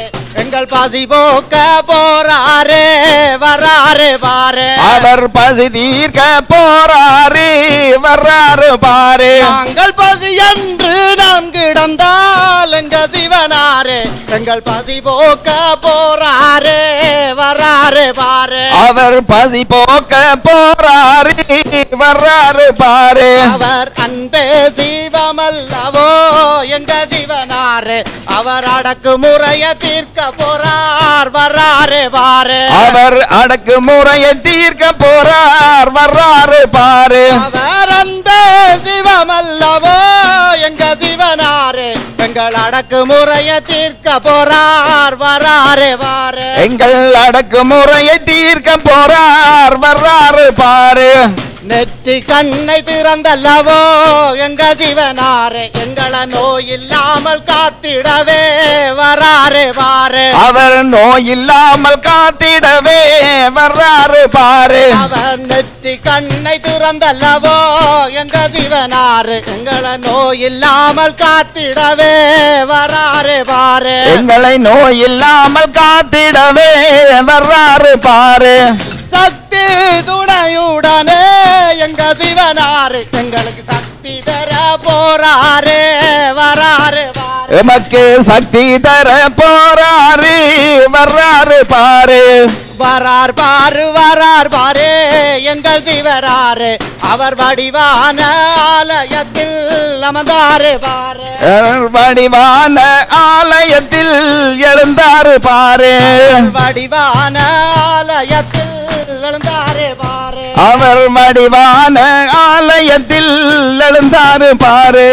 S4: எங்கள் பசி போக்க போறாரே வராரே பாரு
S2: அவர் பசி தீர்க்க போறாரு வர்றாரு பாரு
S4: நாங்கள் பசி என்று நாம் கிடந்தால் எங்க சிவனாரே எங்கள் பசி போக்க போறாரே வராரே பாரு
S2: அவர் பசி போக்க போறாரு வர்றாரு பாரு
S4: அவர் அன்பே சிவமல்லவோ எங்க சிவனாரே அவர் அடக்கு முறைய தீர்க்க போறார் வராரே பாரு
S2: அவர் அடக்கு முறையை தீர்க்க போறார் வர்றாரு பாரு
S4: அவர் அன்பே சிவமல்லவோ எங்க சிவனாரே எங்கள் அடக்கு முறைய தீர்க்க போறார் வராரே பாரு
S2: எங்கள் அடக்கு முறையை தீர்க்க போறார் வர்றாரு பாரு
S4: நெற்றி கண்ணை திறந்தல்லவோ எங்க சிவனாரே எங்களை நோய் இல்லாமல் காத்திடவே வராரே பாரு
S2: அவர் நோய் இல்லாமல் காத்திடவே வர்றாரு பாரு
S4: அவர் நெற்றி கண்ணை திறந்தல்லவோ எங்க சிவனாரே எங்களை நோய் இல்லாமல் காத்திடவே வராரே பாரு
S2: எங்களை நோய் இல்லாமல் காத்திடவே வர்றாரு பாரு
S4: சக்தி துணையுடனே எங்க சிவனாரு எங்களுக்கு சக்தி தர போறாரே வராரே பாரு
S2: எமக்கு சக்தி தர போறாரு வர்றாரு பாரு
S4: வரார் பாரு எங்கள் சிவராரு அவர் வடிவான ஆலயத்தில் அமர்ந்தாரே பாரு
S2: வடிவான ஆலயத்தில் எழுந்தாரு பாரு
S4: வடிவான ஆலயத்தில் எழுந்தாரே பாரு
S2: அவர் வடிவான ஆலயத்தில் எழுந்தாரு பாரு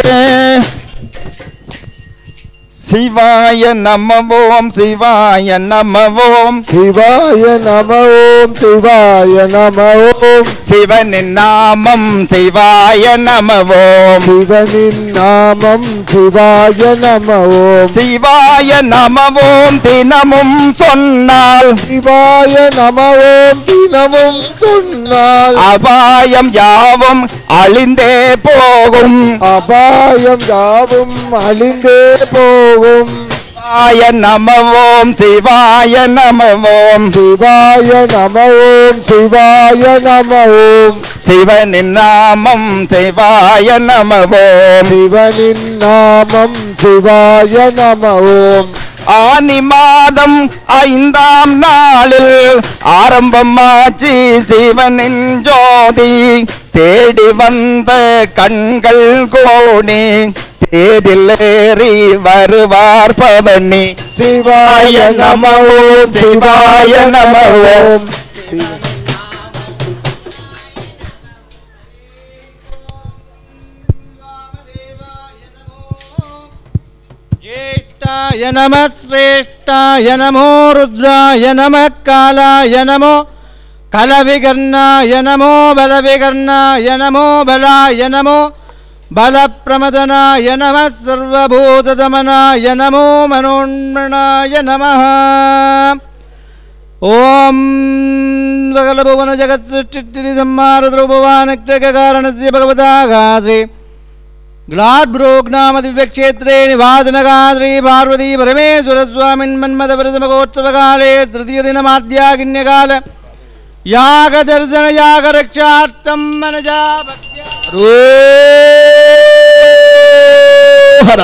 S2: சிவாய நமவோம் சிவாய நமவோம்
S1: சிவாய நமவோம் சிவாய நமவோம்
S2: சிவனின் நாமம் சிவாய நமவோம்
S1: சிவனின் நாமம் சிவாய நமவோம்
S2: சிவாய நமவோம் தினமும் சொன்னால்
S1: சிவாய நமவோம் தினமும் சொன்னால்
S2: அபாயம் யாவும் அழிந்தே போகும்
S1: அபாயம் யாவும் அழிந்தே போகும்
S2: சிவாய நமவோம் சிவாய நமவோம்
S1: சிவாய நமவோம் சிவாய நமவோம்
S2: சிவனின் நாமம் சிவாய நமவோம்
S1: சிவனின் நாமம் சிவாய நமவோம்
S2: ஆனி மாதம் 5ஆம் நாளில் ஆரம்பமாச்சு சிவனின் ஜோதி தேடி வந்த கண்கள் கோணி தேரில் ஏறி வருவார் பவனி
S1: சிவாய நமவோம் சிவாய நமவோம்
S4: ज्येष्ठाय नमः श्रेष्ठाय नमो रुद्राय नमः कालाय नमो कलविकर्णाय नमो बलविकर्णाय नमो बलाय नमो बलप्रमदनाय नमः सर्वभूतदमनाय नमो मनोन्मनाय नमः ओम सकलभुवन जगत्सृष्टिसंहारद्रव्यवानक्तकारणस्य भगवतागासे ग्लाड्ब्रोग्नाम दिव्यक्षेत्रे निवासनगा श्री पार्वती परमेश्वर स्वामिन् मन्मथव्रतमहोत्सवकाले तृतीयदिनमाद्यागिन्यकाल यागदर्शन यागरक्षार्थं मनजा भक्त्या
S1: हर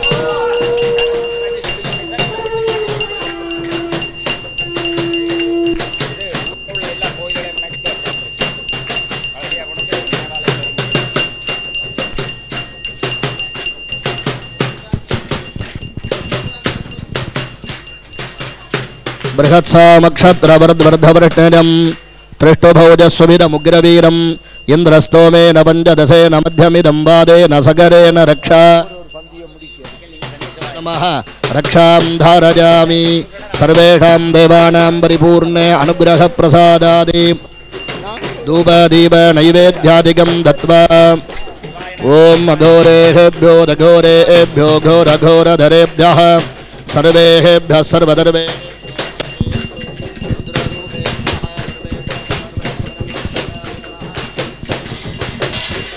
S1: बृहत्सामक्षत्रवरद्वर्धवृष्णिजं त्रिष्टुभौजस्वमिदमुग्रवीरम् इन्द्रस्तोमेन पञ्चदशेन मध्यमिदं वादेन सगरेण रक्षा नमः रक्षां धारयामि सर्वेषां देवानां परिपूर्णे अनुग्रहप्रसादादि धूपदीप नैवेद्यादिकं दत्त्वा ॐ अघोरेभ्यो दघोरेभ्यो घोरघोरधरेभ्यः सर्वेभ्यः सर्वधर्मे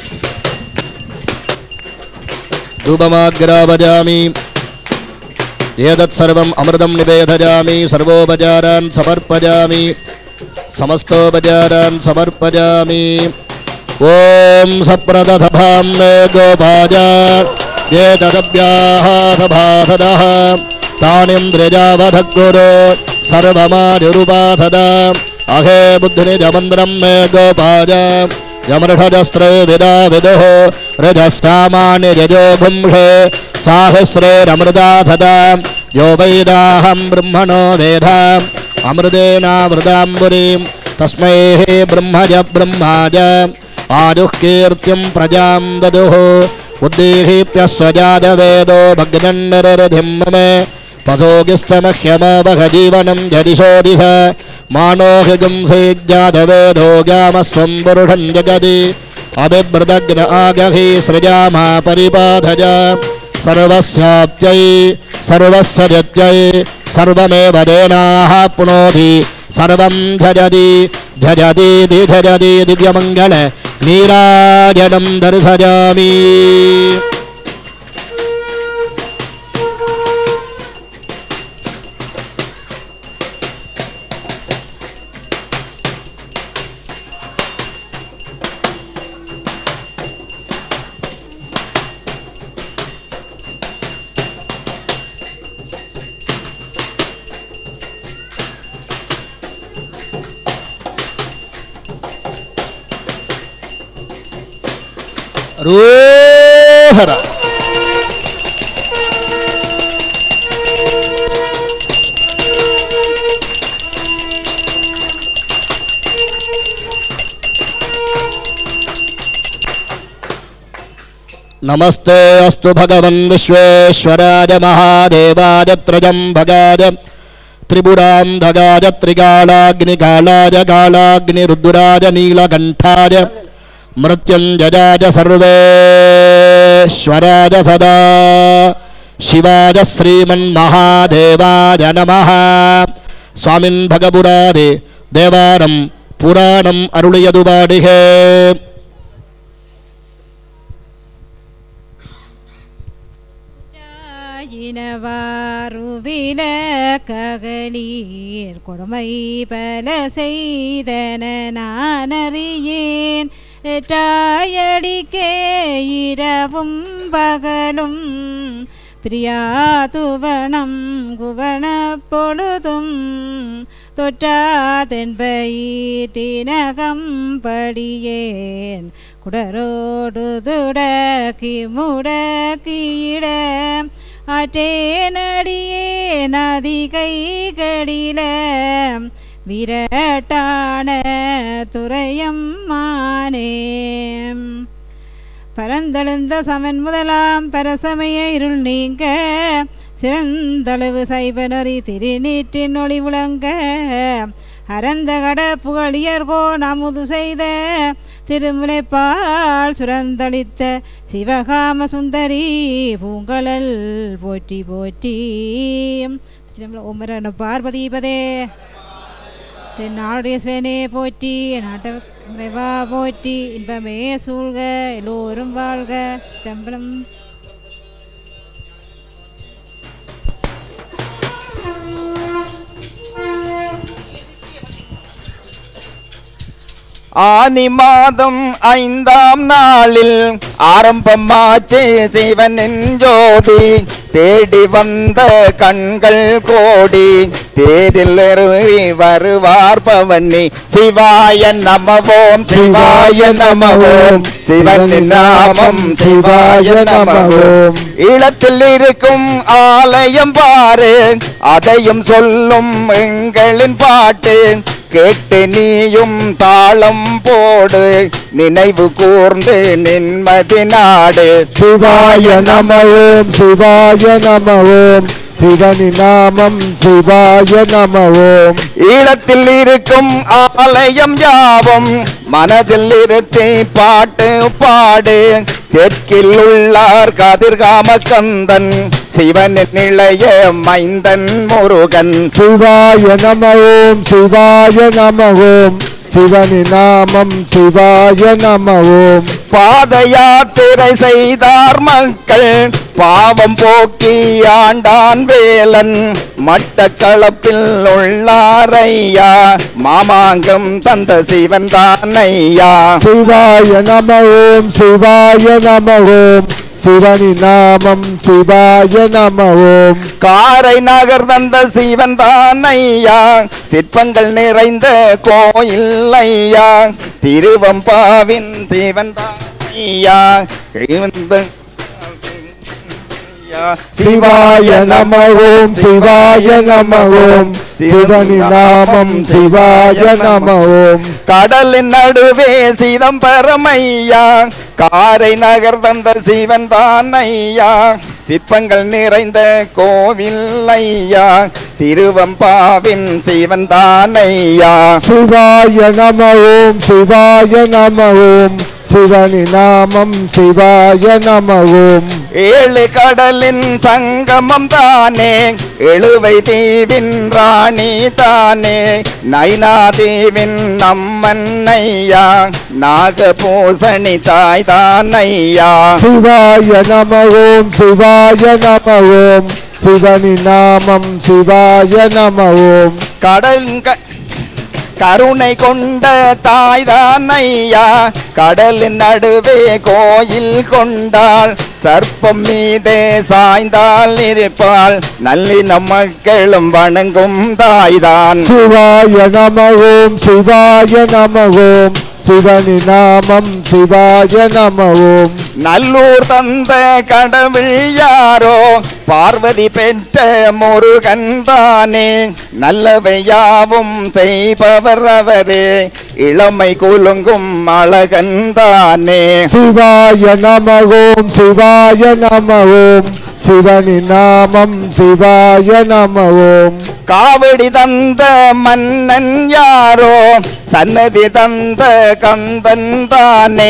S1: धूपमाग्रावजामि एतत्सर्वम् अमृतं निवेदयामि सर्वोपचारान् समर्पयामि समस्तोपचारान् समर्पयामि ॐ सप्रदधभां गोपाय एतदभ्याः सभासदः तानिन्द्रियावधग्गुरो सर्वमायुरुपाधद अहे बुद्धिनिजमन्द्रं मे गोपाय यमृषजस्त्रे विदा विदुः रजस्तामानि यजो भुंषे साहस्रेरमृताधदा यो वैदाहं ब्रह्मणो वेदा अमृतेनामृताम्बुरीं तस्मै ब्रह्मज ब्रह्माज आयुः कीर्तिं प्रजां ददुः उद्दीहीप्यस्वजातवेदो भग्नन्नररधिं मे पथोगिस्तमह्यमवघजीवनं जदिशोदिह मानोहिगुंसेज्जातवेदो गामस्वं पुरुषं जगति अभिभृतग्न आगहि सृजामा परिपाधज सर्वस्याप्यै सर्वस्य जत्यै सर्वमेव देनाप्नोति सर्वं झजति झजतीति झजति दिव्यमङ्गल नीराजनं दर्शयामि रोहरा नमस्ते अस्तु भगवन् विश्वेश्वराय महादेवाय त्रयम्बकाय त्रिपुरान्धकाय त्रिकालाग्निकालाय कालाग्निरुद्राय नीलकण्ठाय मृत्युञ्जयाय सर्वेश्वराय सदा शिवाय श्रीमन्महादेवाय नमः स्वामिन् भगपुरादे देवारं पुराणम् अरुळियदुपाडिहे
S5: ககலீர் கொடுமை பல செய்தன நானறியேன் எட்டாயடிக்கே இரவும் பகலும் பிரியாதுவனம் குவன பொழுதும் தொற்றாதென்பயிற்றினகம் படியேன் குடரோடு துடக்கி முடக்கியிட ஆற்றேனடியே நதி கைகளில விரட்டான துறையம்மானே பரந்தெழுந்த சமன் முதலாம் பரசமய இருள் நீங்க சிறந்தளவு சைவனறி திருநீற்றின் ஒளி விளங்க அறந்த கட புகழியர்கோ நமுது செய்த திருமுனைப்பால் சுரந்தளித்த சிவகாம சுந்தரி பூங்கழல் போற்றி போற்றி உமரன பார்வதிபதே தென்னாளுடைய சிவனே போற்றி நாட்டவா போற்றி இன்பமே சூழ்க எல்லோரும் வாழ்க சிதம்பரம்
S2: ஆனி மாதம் 5ஆம் நாளில் ஆரம்பமாச்சு சிவனின் ஜோதி தேடி வந்த கண்கள் கோடி தேரில் வருவார் பவனி சிவாய நமவோம் சிவாய நமவோம் சிவனின் நாமம் சிவாய நமவோம் ஈழத்தில் இருக்கும் ஆலயம் பாரு அதையும் சொல்லும் எங்களின் பாட்டு கேட்டு நீயும் தாளம் போடு நினைவு கூர்ந்து நிம்மதி நாடு
S6: சிவாய நமவோம் சிவாய நமவோம் சிவனி நாமம் சிவாய நமவோம்
S2: ஈழத்தில் இருக்கும் ஆலயம் யாவும் மனதில் இருத்தி பாட்டு பாடு தெற்கில் உள்ளார் கதிர்காம கந்தன் சிவனின் இளைய மைந்தன் முருகன்
S6: சிவாய நமவோம் சிவாய நமவோம் சிவனி நாமம் சிவாய நமவோம்
S2: பாத யாத்திரை செய்தார் மக்கள் பாவம் போக்கி ஆண்டான் வேலன் மட்டக்களப்பில் உள்ளாரையா மாமாங்கம் தந்த சிவன் தானையா
S6: சிவாய நம ஓம் சிவாய நம ஓம் சிவனி நாமம் சிவாய நம ஓம்
S2: காரை நகர் தந்த சிவன் தானையா சிற்பங்கள் நிறைந்த கோயில் ஐயா திருவம்பாவின் சிவன் தானையா
S6: சிவாய நம ஓம் சிவாய நம ஓம் சிவனி நாமம் சிவாய நம ஓம்
S2: கடலின் நடுவே சிதம்பரமையா காரை நகர் தந்த சிவன் தானையா சிற்பங்கள் நிறைந்த கோவில் ஐயா திருவம்பாவின் சிவன் தானையா
S6: சிவாய நம ஓம் சிவாய நம ஓம் சிவனி நாமம் சிவாய நம ஓம்
S2: ஏழு கடலின் சங்கமம் தானே எழுவை தீவின் ராணி தானே நைனா தீவின் நம்மன் ஐயா நாகபூசணி தாய் தானையா
S6: சிவாய நம ஓம் சிவாய நம ஓம் சிவனி நாமம் சிவாய நம ஓம்
S2: கருணை கொண்ட தாய்தான் ஐயா கடலின் நடுவே கோயில் கொண்டாள் சர்ப்பம் மீதே சாய்ந்தால் இருப்பாள் நல்லின மக்களும் வணங்கும் தாய்தான்
S6: சிவாய நம ஓம் சிவாய நம ஓம் சிவனி நாமம் சிவாய நம ஓம்
S2: நல்லூர் தந்த கடவுள் யாரோ பார்வதி பெற்ற முருகன் தானே நல்லவை யாவும் செய்பவர் அவரே இளமை குலுங்கும் அழகன் தானே
S6: சிவாய நம ஓம் சிவாய நம ஓம் சிவனி நாமம் சிவாய நம ஓம்
S2: காவடி தந்த மன்னன் யாரோ சன்னதி தந்த கந்தன் தானே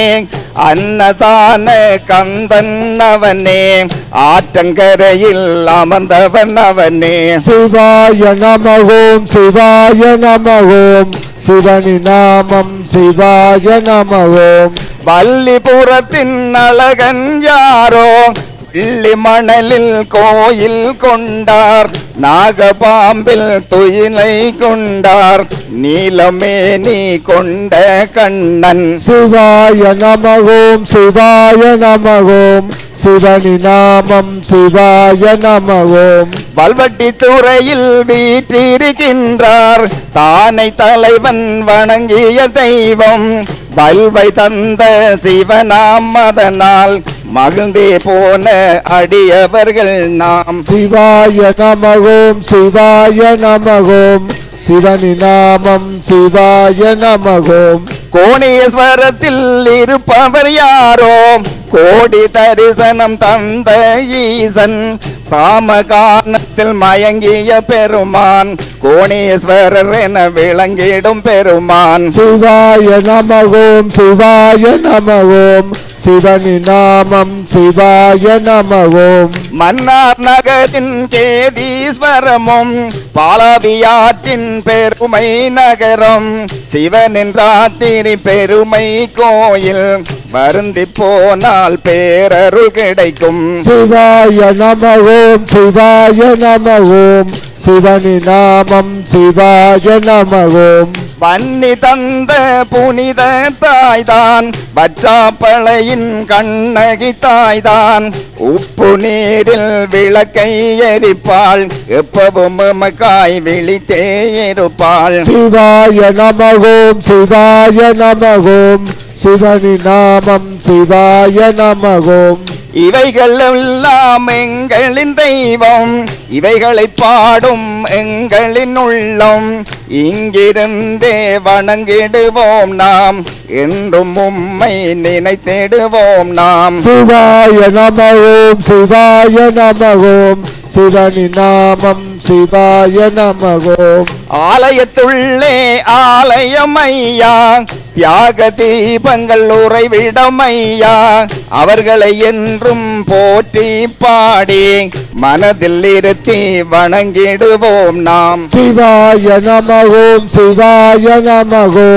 S2: அன்னதான கந்தன் அவனே ஆற்றங்கரையில் அமர்ந்தவன் அவனே
S6: சிவாய நம ஓம் சிவாய நம ஓம் சிவனி நாமம் சிவாய நம ஓம்
S2: வள்ளிபுரத்தின் அழகன் யாரோ வெள்ளி மணலில் கோயில் கொண்டார் நாகபாம்பில் துயிலை கொண்டார் நீலமேனி கொண்ட கண்ணன்
S6: சிவாய நம ஓம் சிவாய நம ஓம் சிவனி நாமம் சிவாய நம ஓம்
S2: வல்வட்டி துறையில் வீற்றிருக்கின்றார் தானை தலைவன் வணங்கிய தெய்வம் வல்வை தந்த சிவனாம் அதனால் மகிழ்ந்தே போன அடியவர்கள் நாம்
S6: சிவாய நம ஓம் சிவாய நம ஓம் சிவனி நாமம் சிவாய நம ஓம்
S2: கோணேஸ்வரத்தில் இருப்பவர் யாரோ கோடி தரிசனம் தந்த ஈசன் சாமகானத்தில் மயங்கிய பெருமான் கோணேஸ்வரர் என விளங்கிடும் பெருமான்
S6: சிவாய நம ஓம் சிவாய நம ஓம் சிவனி நாமம் சிவாய நம ஓம்
S2: மன்னார் நகரின் கேதீஸ்வரமும் பாலாவியாற்றின் பெருமை நகரம் சிவனின் ராத்திரி பெருமை கோயில் வருந்தி போனால் பேரருள் கிடைக்கும்
S6: சிவாய நம ஓம் சிவாய நம ஓம் சிவனி நாமம் சிவாய நம ஓம்
S2: வன்னி தந்த புனித தாய்தான் வற்றாப்பளையின் கண்ணகி தாய்தான் உப்பு நீரில் விளக்கை எரிப்பாள் எப்பவும் எமக்காய் விழித்தே இருப்பாள்
S6: சிவாய நம ஓம் சிவாய நம ஓம் சிவனி நாமம் சிவாய நம ஓம்
S2: இவைகள் எல்லாம் எங்களின் தெய்வம் இவைகளை பாடும் எங்களின் உள்ளம் இங்கிருந்தே வணங்கிடுவோம் நாம் என்றும் உம்மை நினைத்திடுவோம் நாம்
S6: சிவாய நம ஓம் சிவாய நம ஓம் சிவனி நாமம் சிவாய நம ஓம்
S2: ஆலயத்துள்ளே ஆலயம் ஐயா தியாக தீபங்கள் உறைவிடம் ஐயா அவர்களை என்றும் போற்றி பாடி மனதில் இருத்தி வணங்கிடுவோம் நாம்
S6: சிவாய நம ஓம் சிவாய நம ஓம்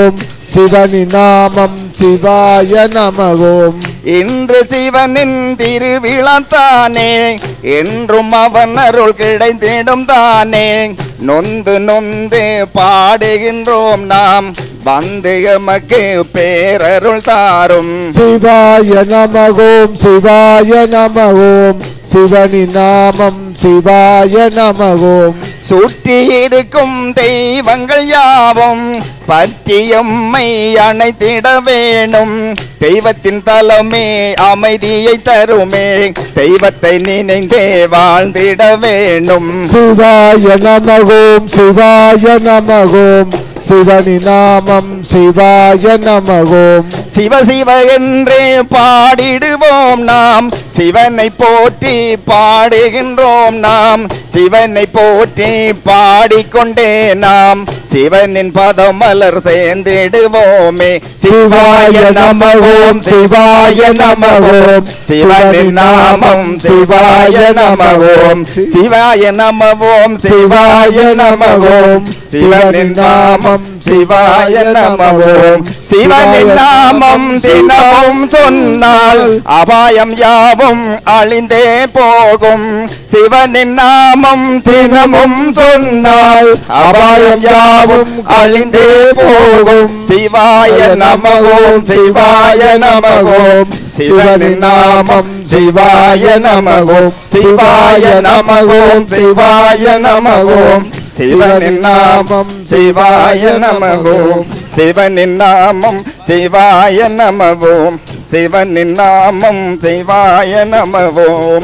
S6: சிவனின் நாமம் சிவாய நமவோம்.
S2: இன்று சிவனின் திருவிழாத்தானே, என்றும் அவன் அருள் கிடைத்திடும் தானே. நொந்து நொந்து பாடுகின்றோம் நாம், வந்து எமக்கு பேரருள் தாரும்.
S6: சிவாய நமவோம் சிவாய நமவோம், சிவனின் நாமம் சிவாய நமவோம்.
S2: சுற்றி இருக்கும் தெய்வங்கள் யாவும் பற்றியம்மை அணைத்திட வேணும். தெய்வத்தின் தலமே அமைதியை தருமே, தெய்வத்தை நினைந்தே வாழ்ந்திட வேணும்.
S6: சிவாய நமவோம் சிவாய நமவோம், சிவனின் நாமம் சிவாய நமவோம்.
S2: சிவ சிவ என்றே பாடிடுவோம் நாம், சிவனை போற்றி பாடுகின்றோம் நாம். சிவனை போற்றி பாடிக்கொண்டே நாம், சிவனின் பதமலர் சேர்ந்திடுவோமே.
S6: சிவாய நமவோம் சிவாய நமவோம், சிவனின் நாமம் சிவாய நமவோம்.
S2: சிவாய நமவோம்
S6: சிவாய நமவோம், சிவனின் நாமம் சிவாய நமவோம்.
S2: சிவனின் நாமம் தினமும் சொன்னால் அபாயம் யாவும் அழிந்தே போகும். சிவனின் நாமம் தினமும் சொன்னால் அபாயம் யாவும் அழிந்தே போகும். சிவாய நமவோம் சிவாய நமவோம்,
S6: சிவனின் நாமம் சிவாய நமவோம்.
S2: சிவாய நமவோம் சிவாய நமவோம், சிவனின் நாமம் சிவாய நமவோம். சிவனின் நாமம் சிவாய நமவோம், சிவனின் நாமம் சிவாய நமவோம்.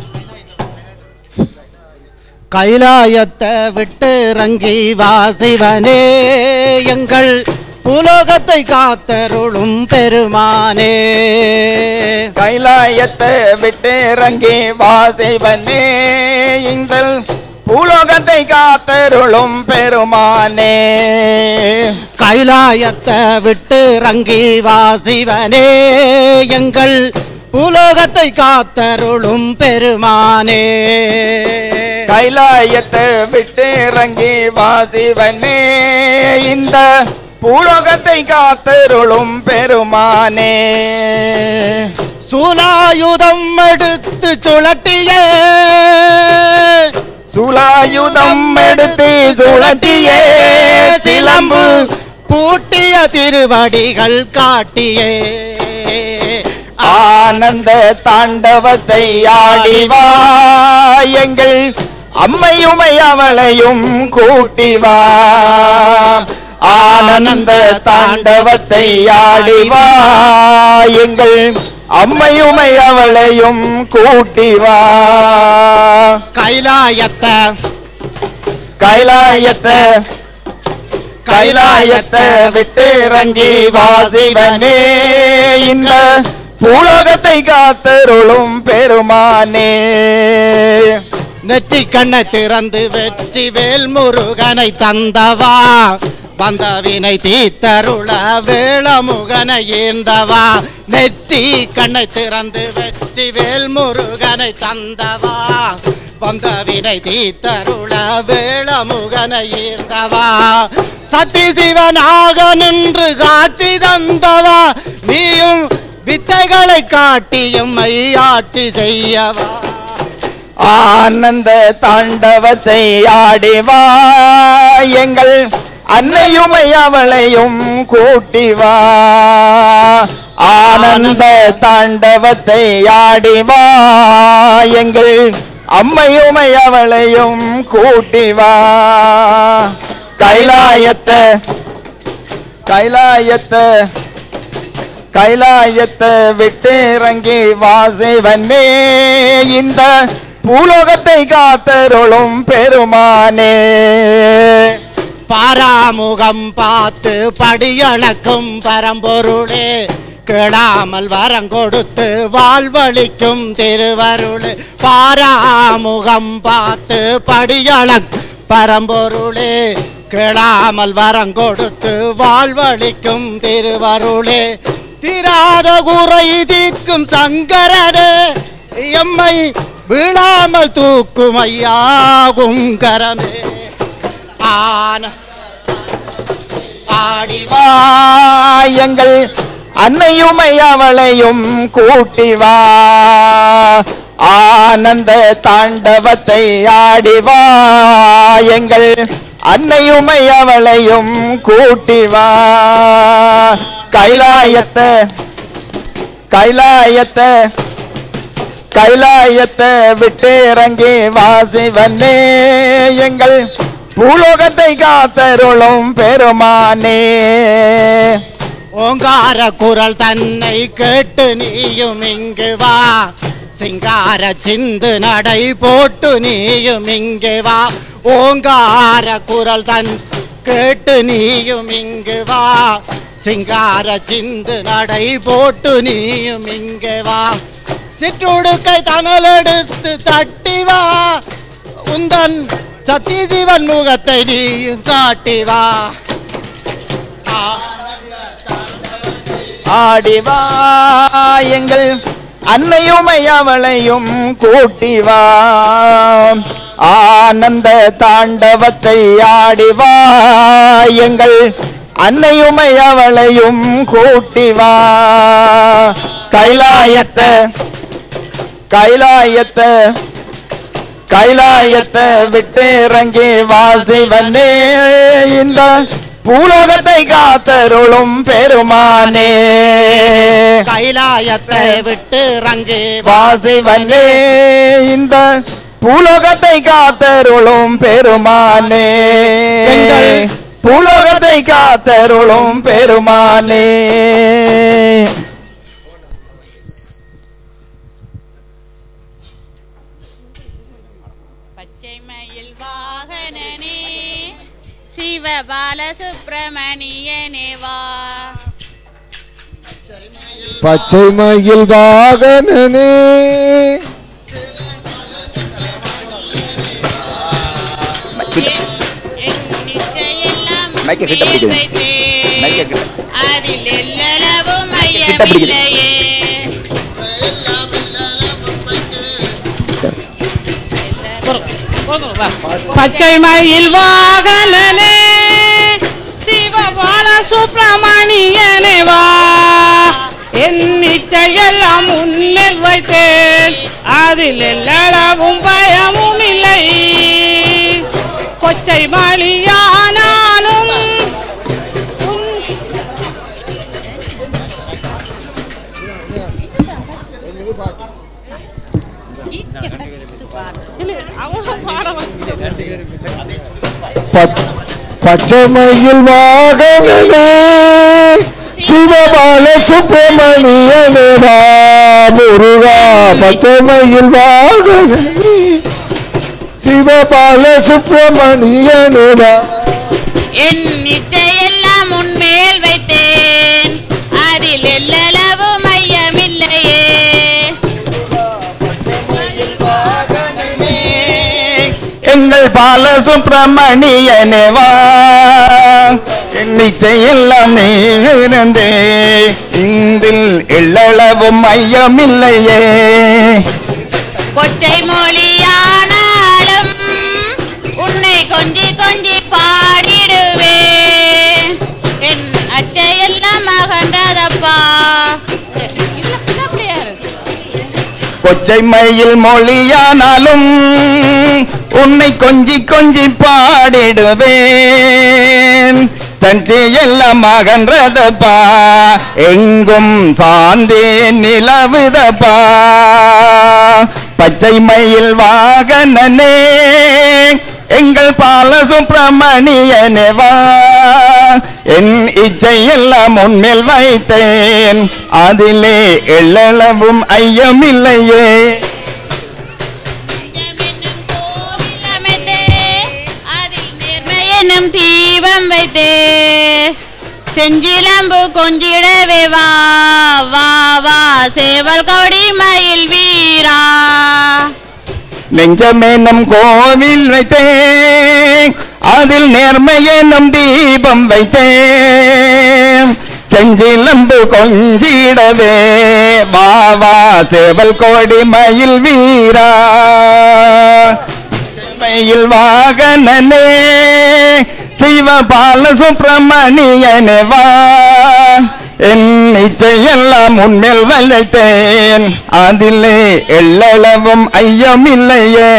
S7: கைலாயத்தை விட்டு இறங்கி வா சிவனே, எங்கள் புலோகத்தை காத்தருளும் பெருமானே.
S2: கைலாயத்தை விட்டு இறங்கி வா சிவனே, எங்கள் பூலோகத்தை காத்தருளும் பெருமானே.
S7: கைலாயத்தை விட்டு இறங்கி வா சிவனே, எங்கள் புலோகத்தை காத்தருளும் பெருமானே.
S2: கைலாயத்தை விட்டு இறங்கி வா சிவனே, இந்த பூலோகத்தை காத்தருளும் பெருமானே.
S7: சூலாயுதம் எடுத்து சுழட்டியே,
S2: சூலாயுதம் எடுத்து சுழட்டியே,
S7: சிலம்பு பூட்டிய திருவடிகள் காட்டியே,
S2: ஆனந்த தாண்டவத்தை ஆடிவா, எங்கள் அம்மையுமை அவளையும் கூட்டிவா. ஆனந்த தாண்டவத்தை ஆடிவா, எங்கள் அம்மையுமை அவளையும் கூட்டிவா.
S7: கைலாயத்தை
S2: கைலாயத்தை கைலாயத்தை விட்டு இறங்கி வா சிவனே, இந்த பூலோகத்தை காத்தருளும் பெருமானே.
S7: நெற்றி கண்ணை திறந்து வெற்றி வேல் முருகனை தந்தவா, வந்தவினை தீத்தருள வேளமுகனை ஏந்தவா. நெற்றி கண்ணை திறந்து வெற்றி வேல் முருகனை தந்தவா, வந்தவினை தீத்தருள வேளமுகனை ஏந்தவா. சத்தி சிவனாக நின்று காட்சி தந்தவா, நீயும் வித்தைகளை காட்டியும் ஆட்சி செய்யவா.
S2: ஆனந்த தாண்டவத்தை ஆடிவா, எங்கள் அன்னையுமை அவளையும் கூட்டிவா. ஆனந்த தாண்டவத்தை ஆடிவா, எங்கள் அம்மையுமை அவளையும் கூட்டிவா. கைலாயத்தை கைலாயத்தை கைலாயத்தை விட்டு இறங்கி வா சிவனே, இந்த பூலோகத்தை காத்தருளும் பெருமானே.
S7: பாராமுகம் பார்த்து படியளக்கும் பரம்பொருளே, கெடாமல் வரம் கொடுத்து வாழ்வழிக்கும் திருவருளே. பாராமுகம் பார்த்து படியளக்கும் பரம்பொருளே, கெடாமல் வரம் கொடுத்து வாழ்வழிக்கும் திருவருளே. திராத குறை தீர்க்கும் சங்கரனே, எம்மை விழாமல் தூக்கும் ஐயாகும் கரமே.
S2: ஆடிவா எங்கள் அன்னையுமை அவளையும் கூட்டி வா ஆனந்த தாண்டவத்தை ஆடிவா எங்கள் அன்னையுமை அவளையும் கூட்டி வா கைலாயத்தை விட்டு இறங்கி வாசிவனே எங்கள் பூலோகத்தை காத்தருளும் பெருமானே
S7: ஓங்கார குரல் தன்னை கேட்டு நீயும் இங்கு வா சிங்கார சிந்து நடை போட்டு நீயும் இங்கு வா ஓங்கார குரல் தன் கேட்டு நீயும் இங்கு வா சிங்கார சிந்து நடை போட்டு நீயும் இங்கு வா சிற்றுடுக்கை தனலெடுத்து தட்டி வா உந்தன் சத்தியஜீவன் முகத்தை நீயும் காட்டி வா
S2: ஆடிவா எங்கள் அன்னையுமை அவளையும் கூட்டி வா ஆனந்த தாண்டவத்தை ஆடிவா எங்கள் அன்னையுமை அவளையும் கூட்டி வா கைலாயத்தை விட்டு இறங்கி வாசிவனே இந்த பூலோகத்தை காத்தருளும் பெருமானே
S7: கைலாயத்தை விட்டு இறங்கி
S2: வாசிவனே இந்த பூலோகத்தை காத்தருளும் பெருமானே பூலோகத்தை காத்தருளும் பெருமானே
S8: பச்சைமயில் வாகனனே சிவபால சுப்பிரமணியனே வா
S6: பச்சைமயில் வாகனனே
S8: அதில் எல்லளவும் மையமில்லையே பச்சைமயில் வாகனனே சிவபால சுப்பிரமணியனே வா எண்ணிக்கையெல்லாம் முன்னில் வைத்தேன் அதில் எல்லளவும் பயமும் இல்லை கொச்சை மலியானாலும்
S6: பச்சைமயில் வாகனனே சிவபால சுப்பிரமணியனே வா முருகா பச்சைமயில் வாகனனே சிவபால சுப்பிரமணியனே வா
S8: என் நிச்சயெல்லாம் உன்மேல் வைத்தேன் அதில் எல்லளவு மையமில்லையே
S2: எங்கள் பால சுப்பிரமணியனே வா எண்ணிச்சையெல்லாம் நேர்ந்தே இந்தில் எள்ளளவும் மையமில்லையே
S8: கொச்சை மொழியானாலும் உன்னை கொஞ்சி கொஞ்சி பாடிடுவேன் என் அச்சையெல்லாம் அகன்றதப்பா
S2: கொச்சை மயில் மொழியானாலும் உன்னை கொஞ்சி கொஞ்சி பாடிடுவேன் தஞ்சை எல்லாம் அகன்றதப்பா எங்கும் சாந்தே நிலவுதப்பா பச்சை மயில் வாகனனே எங்கள் பால சுப்பிரமணியனே வா என் இச்சையெல்லாம் உன்மேல் வைத்தேன் அதிலே எள்ளளவும் ஐயமில்லையே
S8: எனும் தீபம் வைத்தே செஞ்சிலம்பு கொஞ்சிடவே வா வா வா சேவல் கொடி மயில் வீரா
S2: நெஞ்சமெனும் கோவில் வைத்தேன் அதில் நேர்மையெனும் தீபம் வைத்தேன் செஞ்சிலம்பு கொஞ்சிடவே வா வா சேவல் கோடி மயில் வீரா மயில் வாகனனே சிவபால சுப்பிரமணியனே வா என் இச்சையெல்லாம் உன்மேல் வளைத்தேன் அதிலே எள்ளளவும் ஐயமில்லையே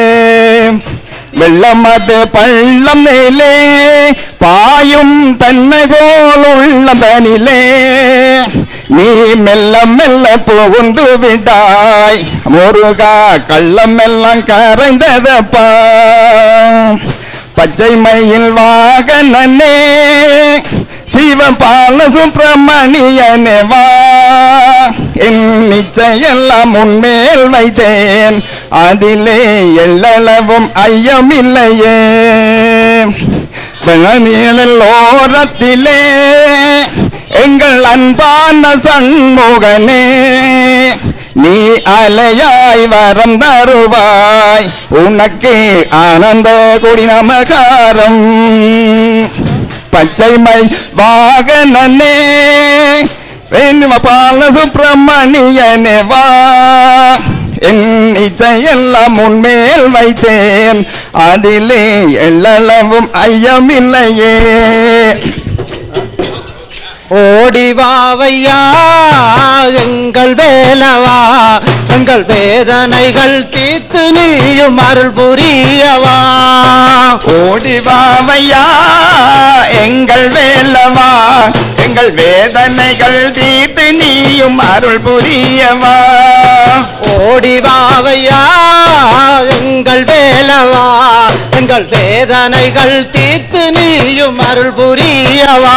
S2: வெள்ளமது பள்ளம் மேலே பாயும் தன்னை போல் உள்ளதனிலே நீ மெல்ல மெல்ல புகுந்து விட்டாய் முருகா கள்ளம் எல்லாம் கரைந்ததப்பா பச்சை மயில் வாகனனே சிவபால சுப்பிரமணியனே வா என் நிச்சயெல்லாம் உன்மேல் வைத்தேன் அதிலே எள்ளளவும் ஐயமில்லையே ஓரத்திலே எங்கள் அன்பான சண்முகனே நீ அலையாய் வரம் தருவாய் உனக்கு ஆனந்த கொடி நமகாரம் பச்சைமை வாகனனே பால சுப்பிரமணியனே வா என் இச்சையெல்லாம் உன்மேல் வைத்தேன் அதிலே எள்ளளவும் ஐயமில்லையே
S7: ஓடிவாவையா எங்கள் வேலவா எங்கள் வேதனைகள் தீர்த்து நீயும் அருள் புரியவா
S2: ஓடிவாவையா எங்கள் வேலவா எங்கள் வேதனைகள் தீர்த்து நீயும் அருள் புரியவா
S7: ஓடிவாவையா எங்கள் வேலவா எங்கள் வேதனைகள் தீர்த்து நீயும் அருள் புரியவா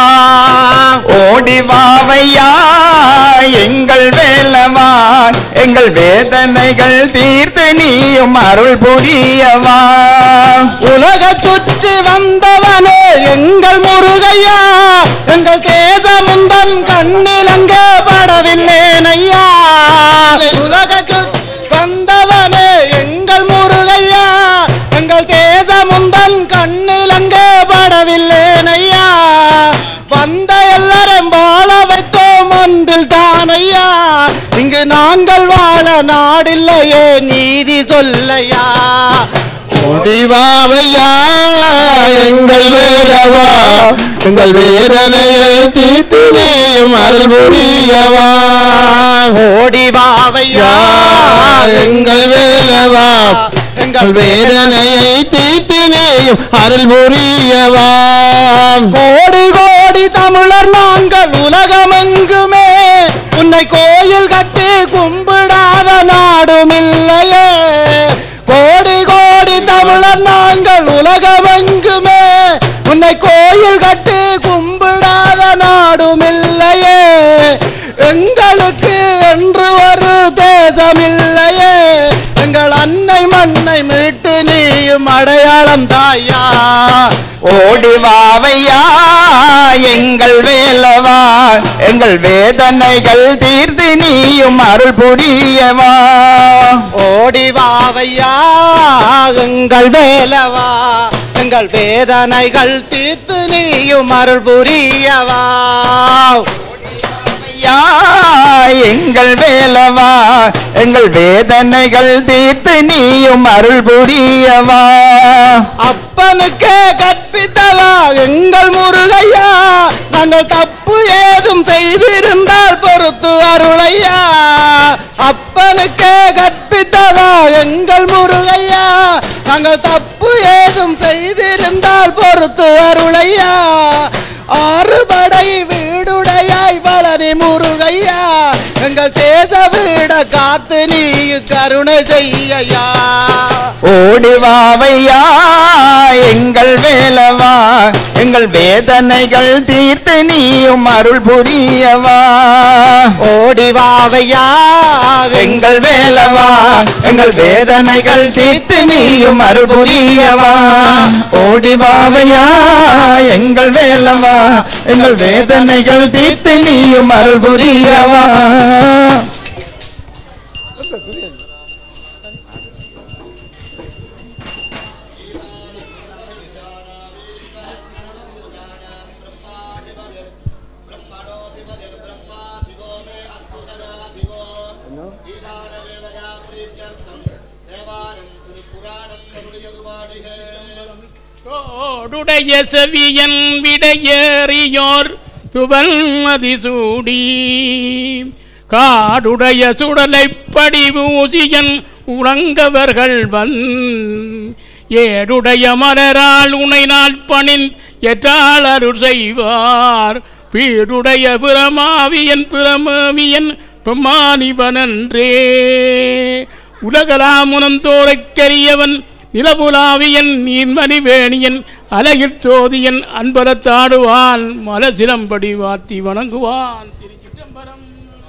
S2: ஓடிவாவையா எங்கள் வேலவா எங்கள் வேதனைகள் தீர்த்து நீயும் அருள் புரியவா
S7: உலக சுற்றி வந்தவனே எங்கள் முருகையா எங்கள் கேதமுந்தன் கண்ணில் அங்கே படவில்லேனையா உலக சுற்றி வந்தவனே எங்கள் முருகையா எங்கள் கேதமுந்தன் கண்ணில் அங்கே படவில்லேனையா வந்த எல்லாரும் வாழ வைத்தோம் அன்பில் தானையா இங்கு நாங்கள் வாழ நாடில்லையே நீதி சொல்லையா
S1: ஓடிவாவையா எங்கள் வேலவா எங்கள் வேதனையை தீர்த்து நீயும் அருள் புரியவா
S7: ஓடிவாவையா
S1: எங்கள் வேலவா எங்கள் வேதனையை தீர்த்து நீயும் அருள் புரியவா
S7: கோடி கோடி தமிழர் நாங்கள் உலகமெங்குமே உன்னை கோயில் கட்டி கும்பிடாத நாடுமில்லையே கோடி கோடி தமிழர் நாங்கள் உலகமெங்குமே உன்னை கோயில் கட்டி கும்பிடாத நாடுமில்லையே எங்களுக்கு என்று ஒரு தேசமில்லையே எங்கள் அன்னை மண்ணை மீட்டு நீயும் அடையாளம் தாயா
S2: ஓடிவாவையா எங்கள் வேலவா எங்கள் வேதனைகள் தீர்த்து நீயும் அருள் புரியவா
S7: ஓடிவாவையா எங்கள் வேலவா எங்கள் வேதனைகள் தீர்த்து நீயும் அருள் புரியவா
S2: எங்கள் வேலவா எங்கள் வேதனைகள் தீர்த்து நீயும் அருள் புரியவா
S7: அப்பனுக்கே கற்பித்தவா எங்கள் முருகையா நாங்கள் தப்பு ஏதும் செய்திருந்தால் பொறுத்து அருளையா அப்பனுக்கே கற்பித்தவா எங்கள் முருகையா நாங்கள் தப்பு ஏதும் செய்திருந்தால் பொறுத்து அருளையா ஆறுபடை வீடுடையாய் பழனி முருகையா எங்கள் தேச வீட காத்து நீ கருணை செய்யா
S2: ஓடிவாவையா எங்கள் வேலவா எங்கள் வேதனைகள் தீர்த்து நீயும் அருள் புரியவா
S7: ஓடிவாவையா
S2: எங்கள் வேலவா எங்கள் வேதனைகள் தீர்த்து நீயும் அருள் புரியவா ஓடிவாவையா எங்கள் வேலவா எங்கள் வேதனைகள் தீர்த்து நீயும் அருள் புரியவா
S9: கோடுடைய செவியன் விடையேறியோர் துவன்மதி சூடி காடுடைய சுடலை படிவூசியன் உறங்கவர்கள் ஏடுடைய மலரால் உனை நாள் பணின் எற்றால் அருள் செய்வார் பீடுடைய பிரமாவியன் பிரமேவியன் பெம்மானிவனன்றே உலகலாமுனந்தோரைக்கரியவன் நிலபுலாவியன் நீர்மணிவேணியன் அலகிற் சோதியன் அன்பரத்தாடுவான் மலசிலம்படி வாத்தி வணங்குவான். திருச்சிற்றம்பலம்.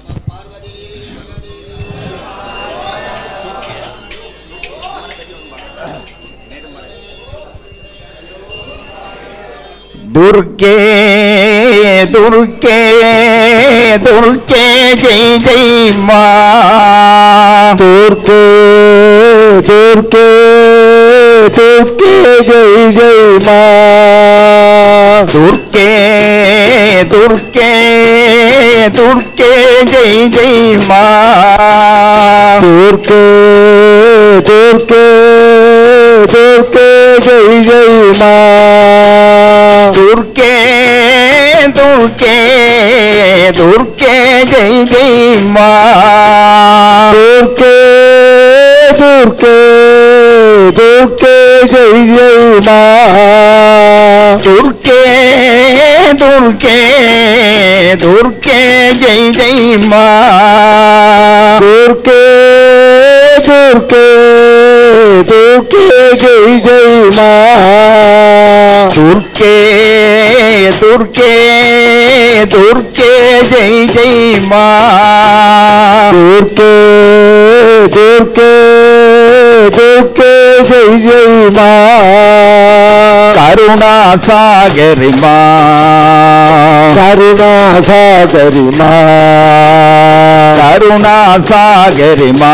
S2: துர்க்கே துர்க்கே துர்க்கே ஜெய் ஜெய் மா
S6: துர்க்கே துர்க்கே துர்க்கே ஜெய் ஜெய் மா
S2: துர்க்கே துர்க்கே துர்க்கே ஜெய் ஜெய் மா
S6: துர்க்கே துர்க்கே துர்க்கே ஜெய் ஜெய் மா
S2: துர்க்கே துர்க்கே துர்க்கே ஜெய் ஜெய் மா
S6: துர்க்கே துர்க்கே துர்க்கே ஜெய் ஜெய் மா
S2: துர்க்கே துர்க்கே துர்க்கே ஜெய் ஜெய் மா
S6: துர்க்கே துர்க்கே துர்க்கே ஜெய் ஜெய் மா
S2: துர்க்கே துர்க்கே துர்க்கே ஜெய் ஜெய் மா
S6: துர்க்கே துர்க்கே துர்க்கே ஜெய் ஜெய் மா
S2: கருணா சாகரி மா
S6: கருணா சாகரி மா
S2: கருணா சாகரி மா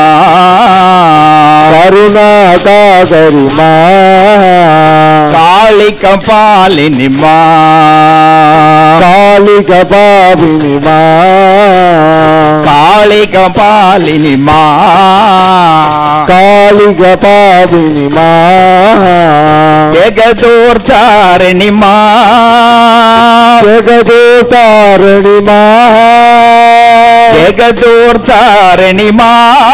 S6: கருணா சாகரி மா
S2: காளிக பாலினி மா
S6: காளிக பாலினி மா
S2: காளிக பாலினி மா
S6: காளிக பாலினி மா
S2: ஜெகதோர் தாரணி மா
S6: ஜெகதோர் தாரணி மா
S2: ஜெகதோர் தாரணி மா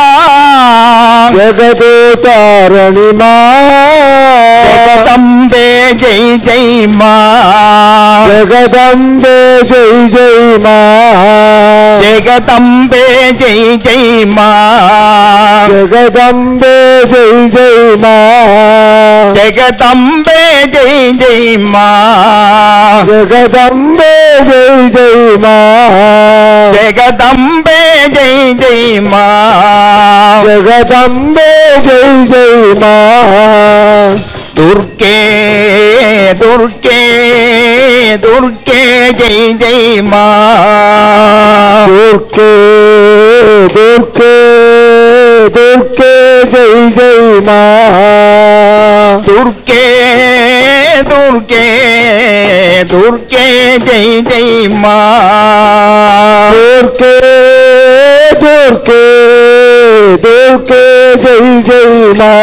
S6: ஜெகதோர் தாரணி மா
S2: ஜெகதம்பே ஜெய் ஜெய் மா
S6: ஜெகதம்பே ஜெய் ஜெய் மா
S2: ஜெகதம்பே ஜெய் ஜெய் மா
S6: ஜெகதம்பே ஜெய் ஜெய் மா
S2: ஜெகதம்பே ஜெய் ஜெய் மா
S6: ஜெகதம்பே ஜெய் ஜெய் மா
S2: ஜெகதம்பே ஜெய் ஜெய் மா
S6: ஜெகதம்பே ஜெய் ஜெய் மா
S2: துர்க்கே துர்க்கே துர்க்கே ஜெய் ஜெய் மா
S6: துர்க்கே துர்க்கே துர்க்கே ஜெய் ஜெய் மா
S2: துர்க்கே துர்க்கே துர்க்கே ஜெய் ஜெய் மா
S6: துர்க்கே துர்க்கே துர்க்கே ஜெய் ஜெய் மா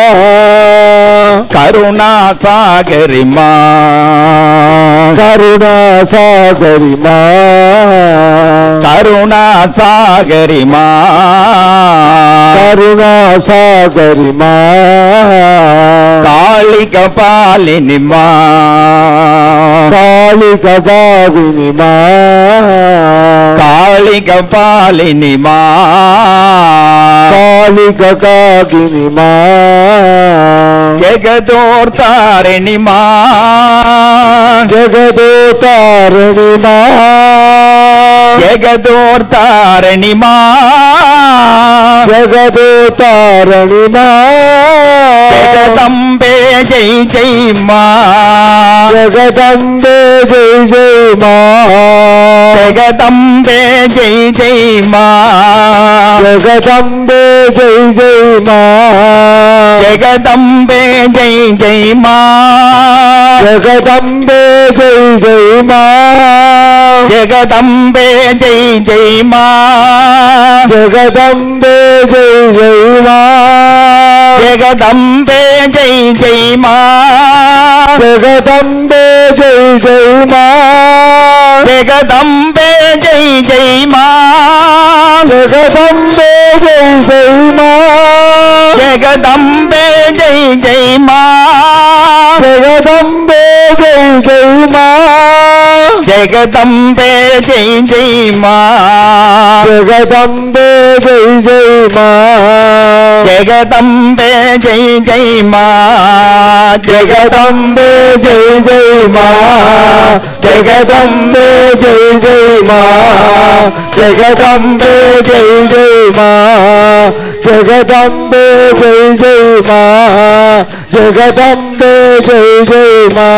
S2: கருணா சாகரி மா
S6: கருணா சாகரி மா
S2: கருணா சாகரி மா
S6: கருணா சாகரி மா
S2: காளிக பாலினி மா
S6: காளிக பாலினி மா
S2: காளிக பாலினி மா
S6: காளிக காகினி மா
S2: ஜெகதோர் தாரணி மா
S6: ஜெகதோர் தாரணி மா
S2: ஜெகதோர் தாரணி மா
S6: ஜெகதோர் தாரணி மா
S2: ஜெகதம்பே ஜெய் ஜெய் மா
S6: ஜெகதம்பே ஜெய் ஜெய் மா
S2: ஜெகதம்பே ஜெய் ஜெய் மா
S6: ஜெகதம்பே ஜெய் ஜெய் மா
S2: ஜெகதம்பே ஜெய் ஜெய் மா
S6: ஜெகதம்பே ஜெய் ஜெய் மா
S2: ஜெகதம்பே ஜெய் ஜெய் மா
S6: ஜெகதம்பே ஜெய் ஜெய் மா
S2: ஜெகதம்பே ஜெய் ஜெய் மா
S6: ஜெகதம்பே ஜெய் ஜெய் மா
S2: ஜெகதம்பே ஜெய் ஜெய் மா
S6: ஜெகதம்பே ஜெய் ஜெய் மா
S2: ஜெகதம்பே ஜெய் ஜெய் மா
S6: ஜெகதம்பே ஜெய் ஜெய் மா
S2: ஜெகதம்பே ஜெய் ஜெய் மா
S6: ஜெகதம்பே ஜெய் ஜெய் மா
S2: ஜெகதம்பே ஜெய் ஜெய் மா
S6: ஜெகதம்பே ஜெய் ஜெய் மா ஜெகதம்பே ஜெய் ஜெய் மா ஜெகதம்பே ஜெய் ஜெய் மா ஜெகதம்பே ஜெய் ஜெய் மா ஜெகதம்பே ஜெய் ஜெய் மா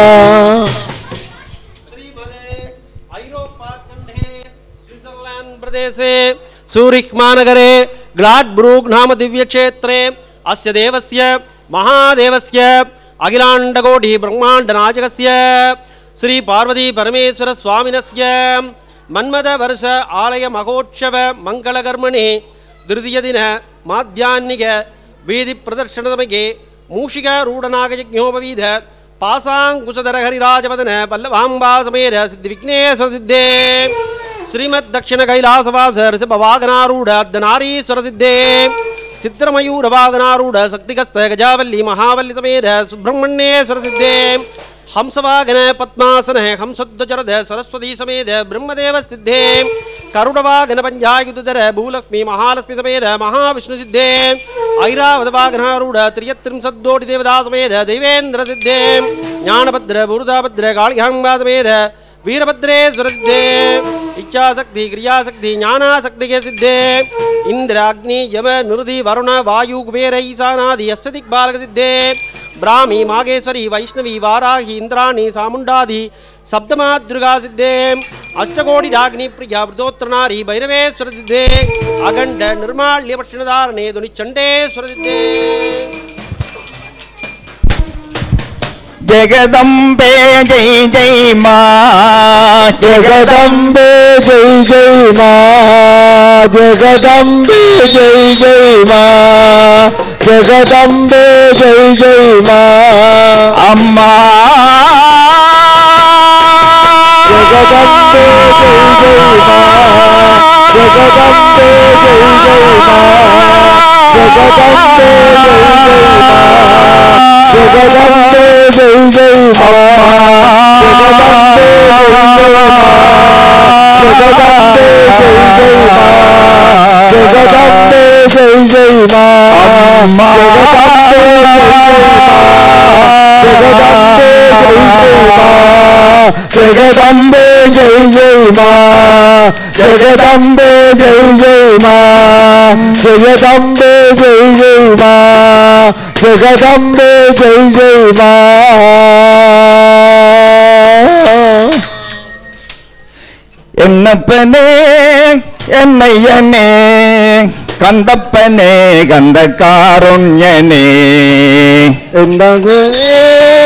S7: प्रदेशे सूरिख् महानगरे ग्लाड्ब्रूक् नाम दिव्यक्षेत्रे अस्य देवस्य महादेवस्य अखिलाण्डकोटि ब्रह्माण्डनायकस्य श्री पार्वती परमेश्वर स्वामिनस्य मन्मथवर्ष आलय महोत्सव मङ्गलकर्मणि तृतीयदिन माध्याह्निक वीधिप्रदर्शनसमये मूषिकारूढनागयज्ञोपवीध पासाङ्कुशधर हरिराजवदन पल्लवाम्बा समेत सिद्धिविघ्नेश्वर सिद्धे श्रीमद दक्षिण कैलासवास ऋषभवागनारूढ़ अर्धनारीश्वर सिद्धे सिद्धमयूर वागनारूढ़ शक्तिकस्त गजावल्ली महावल्ली समेत सुब्रह्मण्येश्वर सिद्धे हंसवागन पद्मासन हंसोद्धचरद सरस्वती समेत ब्रह्मदेव सिद्धे करुणवागन पंजायुधर भूलक्ष्मी महालक्ष्मी समेत महाविष्णु सिद्धे ऐरावतवागनारूढ़ त्रियत्रिंशद्दोटि देवता समेत देवेन्द्र सिद्धे ज्ञानभद्र भूरदाभद्र कालिकाम्बा समेत वीरभद्रेश्वर सिद्धे इच्छाशक्ति क्रियाशक्ति ज्ञानाशक्ति के सिद्धे इंद्र अग्नि यम निरुधि वरुण वायु कुबेर ईशानादि अष्टदिक्पालक सिद्धे ब्राह्मी मागेश्वरी वैष्णवी वाराही इंद्राणी सामुंडादि सप्तमादुर्गा सिद्धे अष्टकोटि राग्नि प्रिया वृदोत्तरनारी भैरवेश्वर सिद्धे अखंड निर्माल्य प्रश्नधारणे ध्वनि चंडेश्वर सिद्धे
S2: जगदम्बे जय जय मा
S6: जगदम्बे जय जय मा जगदम्बे जय जय मा जगदम्बे जय जय मा
S2: अम्मा
S6: जगदम्बे जय जय मा जगदम्बे जय जय मा जगदम्बे जय जय मा जगदम्बे जय जय मा जगदम्बे जय जय मा जगदम्बे जय जय मा जगदम्बे जय जय मा जगदम्बे जय जय मा
S2: என்னப்பனே என்னையனே கந்தப்பனே கந்த காருண்யனே
S6: என்னையனே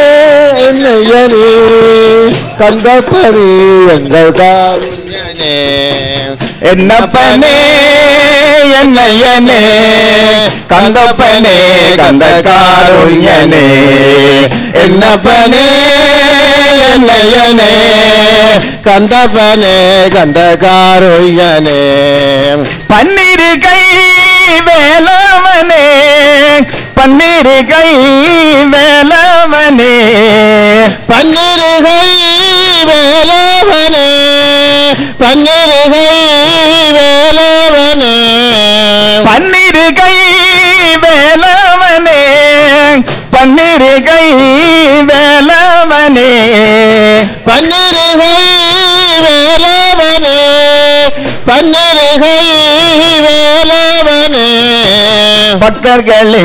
S6: கந்தப்பனே எங்கள் காருண்யனே
S2: என்னப்பனே என்னையனே கந்தப்பனே கந்த காருண்யனே என்னப்பனே என்னையனே
S6: கந்தப்பனே கந்த காருண்யனே
S2: பன்னிரு கை வேலவனே பன்னிரு கை வேலவனே
S6: பன்னிரு கை வேலவனே பன்னிரு கை வேலவனே
S2: பன்னிரு கை வேலவனே பன்னிரு கை வேலவனே
S6: பன்னிரு கை வேலவனே பன்னிரு கை வேலவனே
S2: பக்தர்களே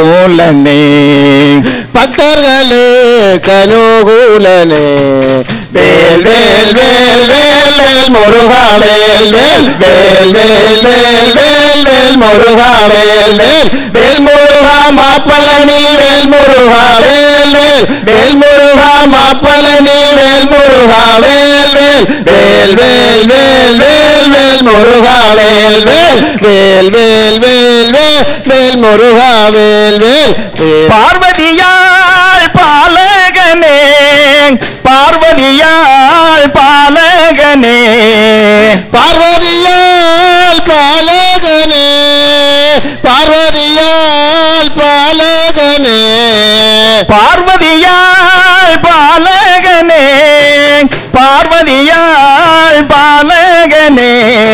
S2: கனுகூலனே
S6: பக்தர்களே கனுகூலனே
S2: வேல் வேல் வேல் வேல் வேல் முருகா வேல் வேல் வேல் வேல் வேல் வேல் வேல் முருகா வேல் வேல் வேல் முருகா மாப்பழனி வேல் முருகா வேல் வேல் வேல் முருகா மாப்பழனி வேல் முருகா வேல் வேல் வேல் வேல் வேல் வேல் வேல் முருகா வேல் வேல் வேல் வேல் வேல் வேல் வேல் முருகா வேல் வேல் பார்வதியாள் பாலகனே பார்வதியாள் பாலகனே பார்வதியாள் பாலகனே பார்வதியாள் பாலகனே பார்வதியாள் பாலகனே பார்வதியாள் பாலகனே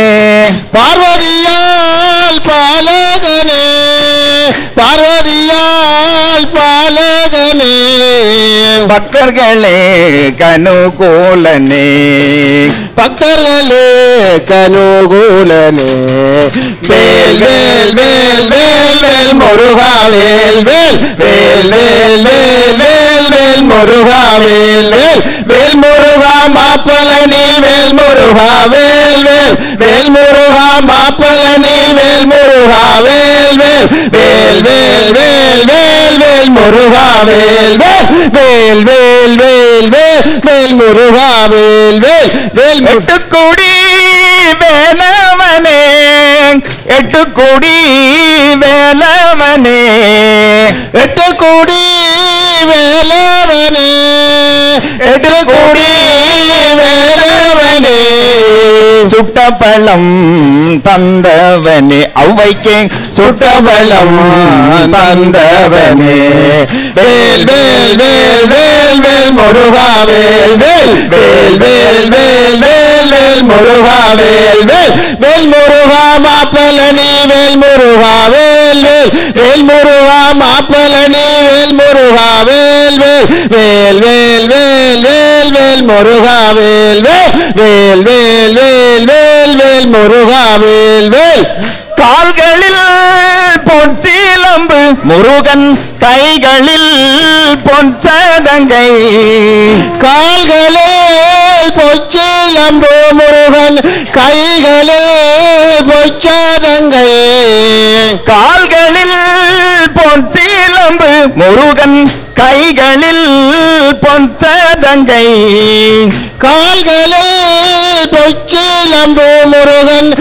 S2: பார்வதியாள் பாலகனே பார்வதியாள் பாலகனே பக்தர்களே கனுகூலனே பக்தர்களே கனுகூலனே வேல் வேல் வேல் வேல் வேல் முருகா வேல் வேல் வேல் வேல் வேல் வேல் வேல் முருகா வேல் வேல் வேல் முருகா மாப்பழனி வேல் முருகா வேல் வேல் வேல் முருகா மாப்பழனி வேல் முருகா வேல் வேல் வேல் வேல் வேல் வேல் வேல் முருகா வேல் வேல் வேல் வேல் வேல் வேல் வேல் முருகா வேல் வேல் வேல் எட்டுக்குடி வேலவனே எட்டுக்குடி வேலவனே எட்டுக்குடி வேலவனே எட்டுக்குடி வேலவனே சுட்டபலம் தந்தவனே ஔவைக்கு சுட்டபலம் தந்தவனே வேல் வேல் வேல் வேல் வேல் முருகா வேல் வேல் வேல் வேல் வேல் வேல் வேல் முருகா வேல் வேல் வேல் முருகா மாப்பழனி வேல் முருகா வேல் வேல் வேல் முருகா மாப்பழனி வேல் முருகா வேல் வேல் வேல் வேல் வேல் வேல் வேல் முருகா வேல் வேல் வேல் வேல் வேல் வேல் வேல் முருகா வேல் வேல் கால்களில் பொன் சீலம்பு முருகன் கைகளில் பொன் சதங்கை கால்களில் பொச்சீலம்பு முருகன் கைகளில் பொச்சதங்கை கால்களில் பொன் சீலம்பு முருகன் கைகளில் பொன் சதங்கை கால்களில் பொச்சீலம்பு முருகன்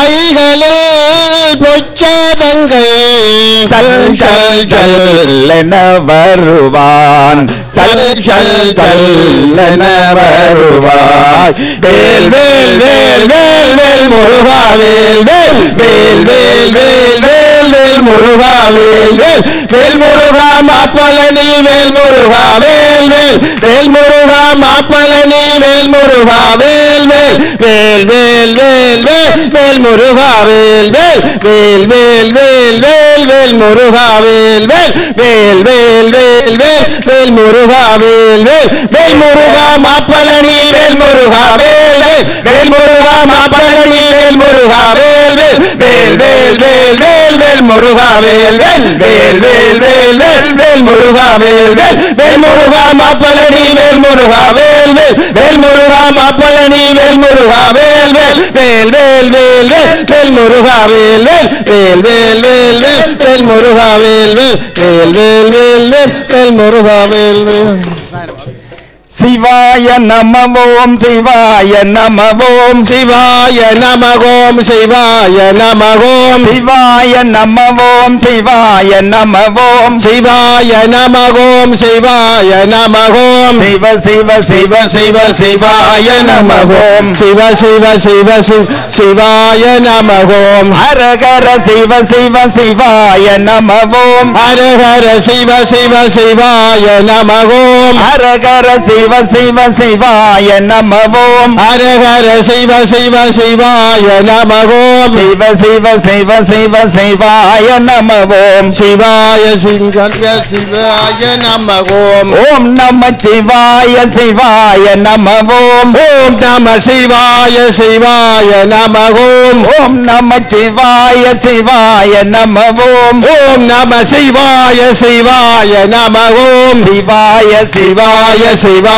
S2: கைகளில் பொச்சதங்கை தல் ஜல் ஜல் என வருவான் தல் ஜல் ஜல் என வருவாய் வேல் வேல் வேல் வேல் வேல் முருகா வேல் வேல் வேல் வேல் வேல் வேல் வேல் முருகா வேல் வேல் வேல் முருகா மாப்பழனி வேல் முருகா வேல் வேல் வேல் முருகா மாப்பழனி வேல் முருகா வேல் வேல் வேல் வேல் வேல் வேல் வேல் முருகா வேல் வேல் வேல் வேல் வேல் வேல் வேல் முருகா வேல் வேல் வேல் வேல் வேல் வேல் வேல் முருகா வேல் வேல் வேல் முருகா மாப்பழனி வேல் முருகா வேல் வேல் வேல் முருகா மாப்பழனி வேல் முருகா வேல் வேல் வேல் வேல் வேல் வேல் வேல் முருகா வேல் வேல் வேல் வேல் வேல் வேல் வேல் முருகா வேல் வேல் வேல் முருகா மாப்பழனி வேல் முருகா வேல் வேல் வேல் முருகா மாப்பழனி வேல் முருகா வேல் வேல் வேல் வேல் வேல் வேல் வேல் முருகா வேல் வேல் வேல் வேல் வேல் வேல் வேல் முருகா வேல் வேல் வேல் வேல் வேல் வேல் வேல் முருகா வேல் வேல் சிவாய நம ஓம் சிவாய நம ஓம் சிவாய நம ஓம் சிவாய நம ஓம் சிவாய நம ஓம் சிவாய நம ஓம் சிவாய நம ஓம் சிவாய நம ஓம் சிவ சிவ சிவ சிவ சிவாய நம ஓம் சிவ சிவ சிவ சிவ சிவாய நம ஓம் ஹர ஹர சிவ சிவ சிவாய நம ஓம் ஹர ஹர சிவ சிவ சிவாய நம ஓம் ஹர ஹர சிவ சிவ சிவாய நம ஓம் ஹர ஹர சிவ சிவ சிவாய நம ஓம் சிவ சிவ சிவ சிவ சிவாய நம ஓம் சிவாய சிவ சிவாய நம ஓம் ஓம் நம சிவாய சிவாய நம ஓம் ஓம் நம சிவாய சிவாய நம ஓம் ஓம் நம சிவாய சிவாய நம ஓம் ஓம் நம சிவாய சிவாய நம ஓம் சிவாய சிவாய சிவாய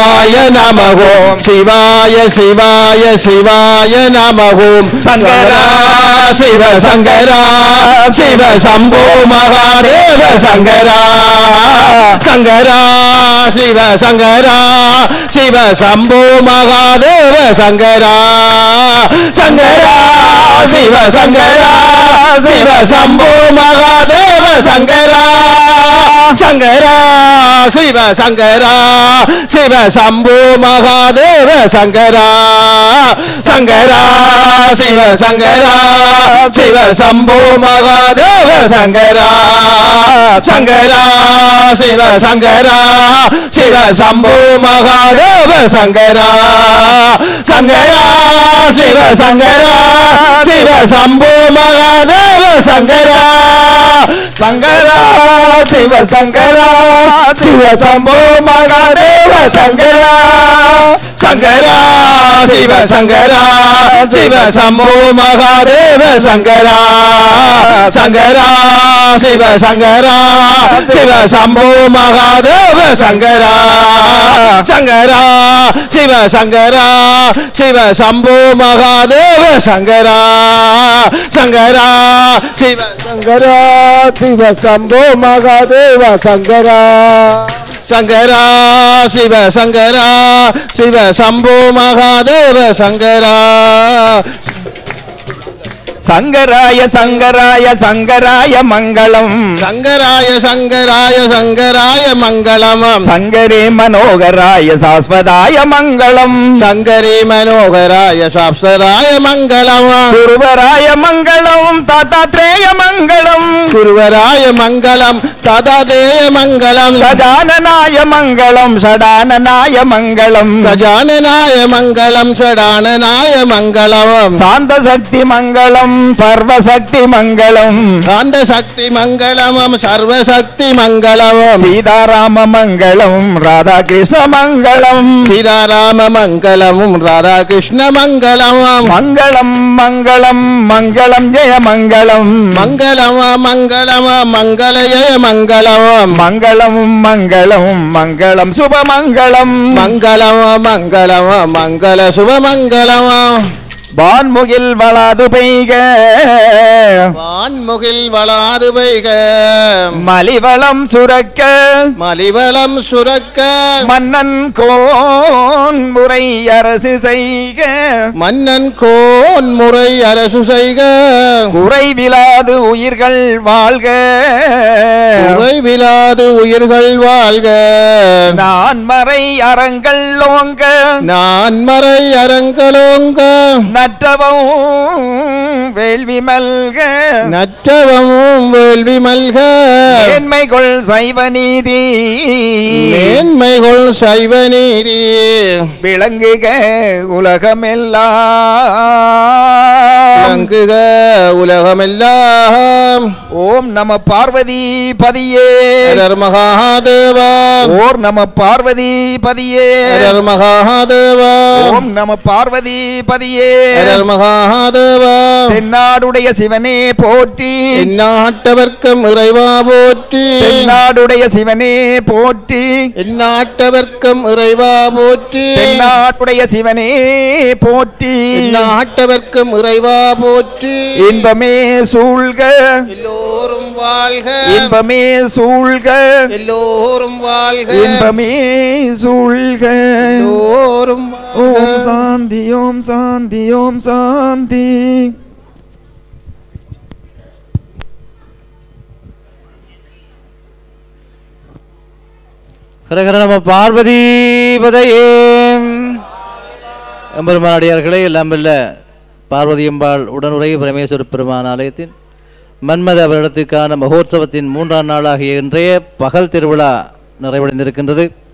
S2: சிவாய நம ஓம் சிவாய சிவாய சிவாய நம ஓம் சங்கரா சிவ சங்கரா சிவ சம்போ மகாதேவ சங்கரா சங்கரா சிவ சங்கரா சிவ சம்போ மகாதேவ சங்கரா சங்கரா சிவ சங்கரா சிவ சம்போ மகாதேவ சங்கரா சங்கரா சிவ சங்கரா சிவ சம்போ மகாதேவ சங்கரா சங்கரா சிவ சங்கரா சிவ சம்போ மகாதேவ சங்கரா சங்கரா சிவ சங்கரா சிவ சம்போ மகாதேவ சங்கரா சங்கரா சிவ சங்கரா சிவ சம்போ மகாதேவ சங்கரா சங்கரா சிவ சங்கரா சிவ சம்போ மகாதேவ சங்கரா சங்கரா சிவ சங்கரா சிவ சம்போ மகாதேவ சங்கரா சங்கரா சிவ சங்கரா சிவ சம்போ மகாதேவ சங்கரா சங்கரா சிவ சங்கரா சிவ சம்போ மகாதேவ சங்கரா சங்கரா சிவ சங்கரா சிவ சம்போ மகாதேவ சங்கரா சங்கரா சிவ சங்கரா சிவ சம்போ மகாதேவ சங்கரா சங்கராய சங்கராய சங்கராய மங்களம் சங்கராய சங்கராய சங்கராய மங்களம் சங்கரே மனோகராய சாஸ்வதாய மங்களம் சங்கரே மனோகராய சாஸ்வதாய மங்களம் குருவராய மங்களம் தாத்தாத்ரேய மங்களம் குருவராய மங்களம் தாதாதேய மங்களம் கஜானனாய மங்களம் ஷடானனாய மங்களம் கஜானனாய மங்களம் ஷடானனாய மங்களம் சாந்த சக்தி மங்களம் சர்வசக்தி மங்களம் சாந்த சக்தி மங்களம் சர்வசக்தி மங்களம் சீதாராம மங்களம் ராதா கிருஷ்ண மங்களம் சீதாராம மங்களம் ராதா கிருஷ்ண மங்களம் மங்களம் மங்களம் மங்களம் ஜெய மங்களம் மங்களம் மங்களம் மங்கள ஜெய மங்களம் மங்களம் மங்களம் மங்களம் சுப மங்களம் மங்களம் மங்களம் மங்கள சுப மங்களம் வான்முகில் வளாது பெய்க வான்முகில் வளாது பெய்க மலிவளம் சுரக்க மலிவளம் சுரக்க மன்னன் கோன் முறை அரசு செய்க மன்னன் கோன் முறை அரசு செய்க குறைவிலாது உயிர்கள் வாழ்க குறைவிலாது உயிர்கள் வாழ்க நான் மறை அறங்கள் ஓங்க நான் மறை அறங்களோங்க நற்றவம் வேள்வி மல்க நற்றவமும் வேள்வி மல்க மேன்மைகொள் சைவ நீதி மேன்மைகொள் சைவ நீதி விளங்குக உலகமெல்லாம் விளங்குக உலகமெல்லாம் ஓம் நம பார்வதி பதியே மகாதேவா ஓம் நம பார்வதி பதியே மகாதேவா ஓம் நம பார்வதி பதியே மகாதேவா தென்னாடுடைய சிவனே போற்றி எந்நாட்டவர்க்கம் இறைவா போற்றி தென்னாடுடைய சிவனே போற்றி எந்நாட்டவர்க்கம் இறைவா போற்றி தென்னாடுடைய சிவனே போற்றி எந்நாட்டவர்க்கம் இறைவா போற்றி இன்பமே சூழ்க எல்லோரும் வாழ்க இன்பமே சூழ்க எல்லோரும் வாழ்க இன்பமே சூழ்க எல்லோரும் ஓம் சாந்தி ஓம் சாந்தி ஓம் சாந்தி
S4: ஹரஹர நம பார்வதி பதையே எம்பெருமானடியார்களே எல்லாம் வல்ல பார்வதியம்பாள் உடனுரை பரமேஸ்வர பெருமான் ஆலயத்தின் மன்மத வருடத்திற்கான மகோத்சவத்தின் 3ஆம் நாளாகிய இன்றைய பகல் திருவிழா நிறைவடைந்திருக்கின்றது.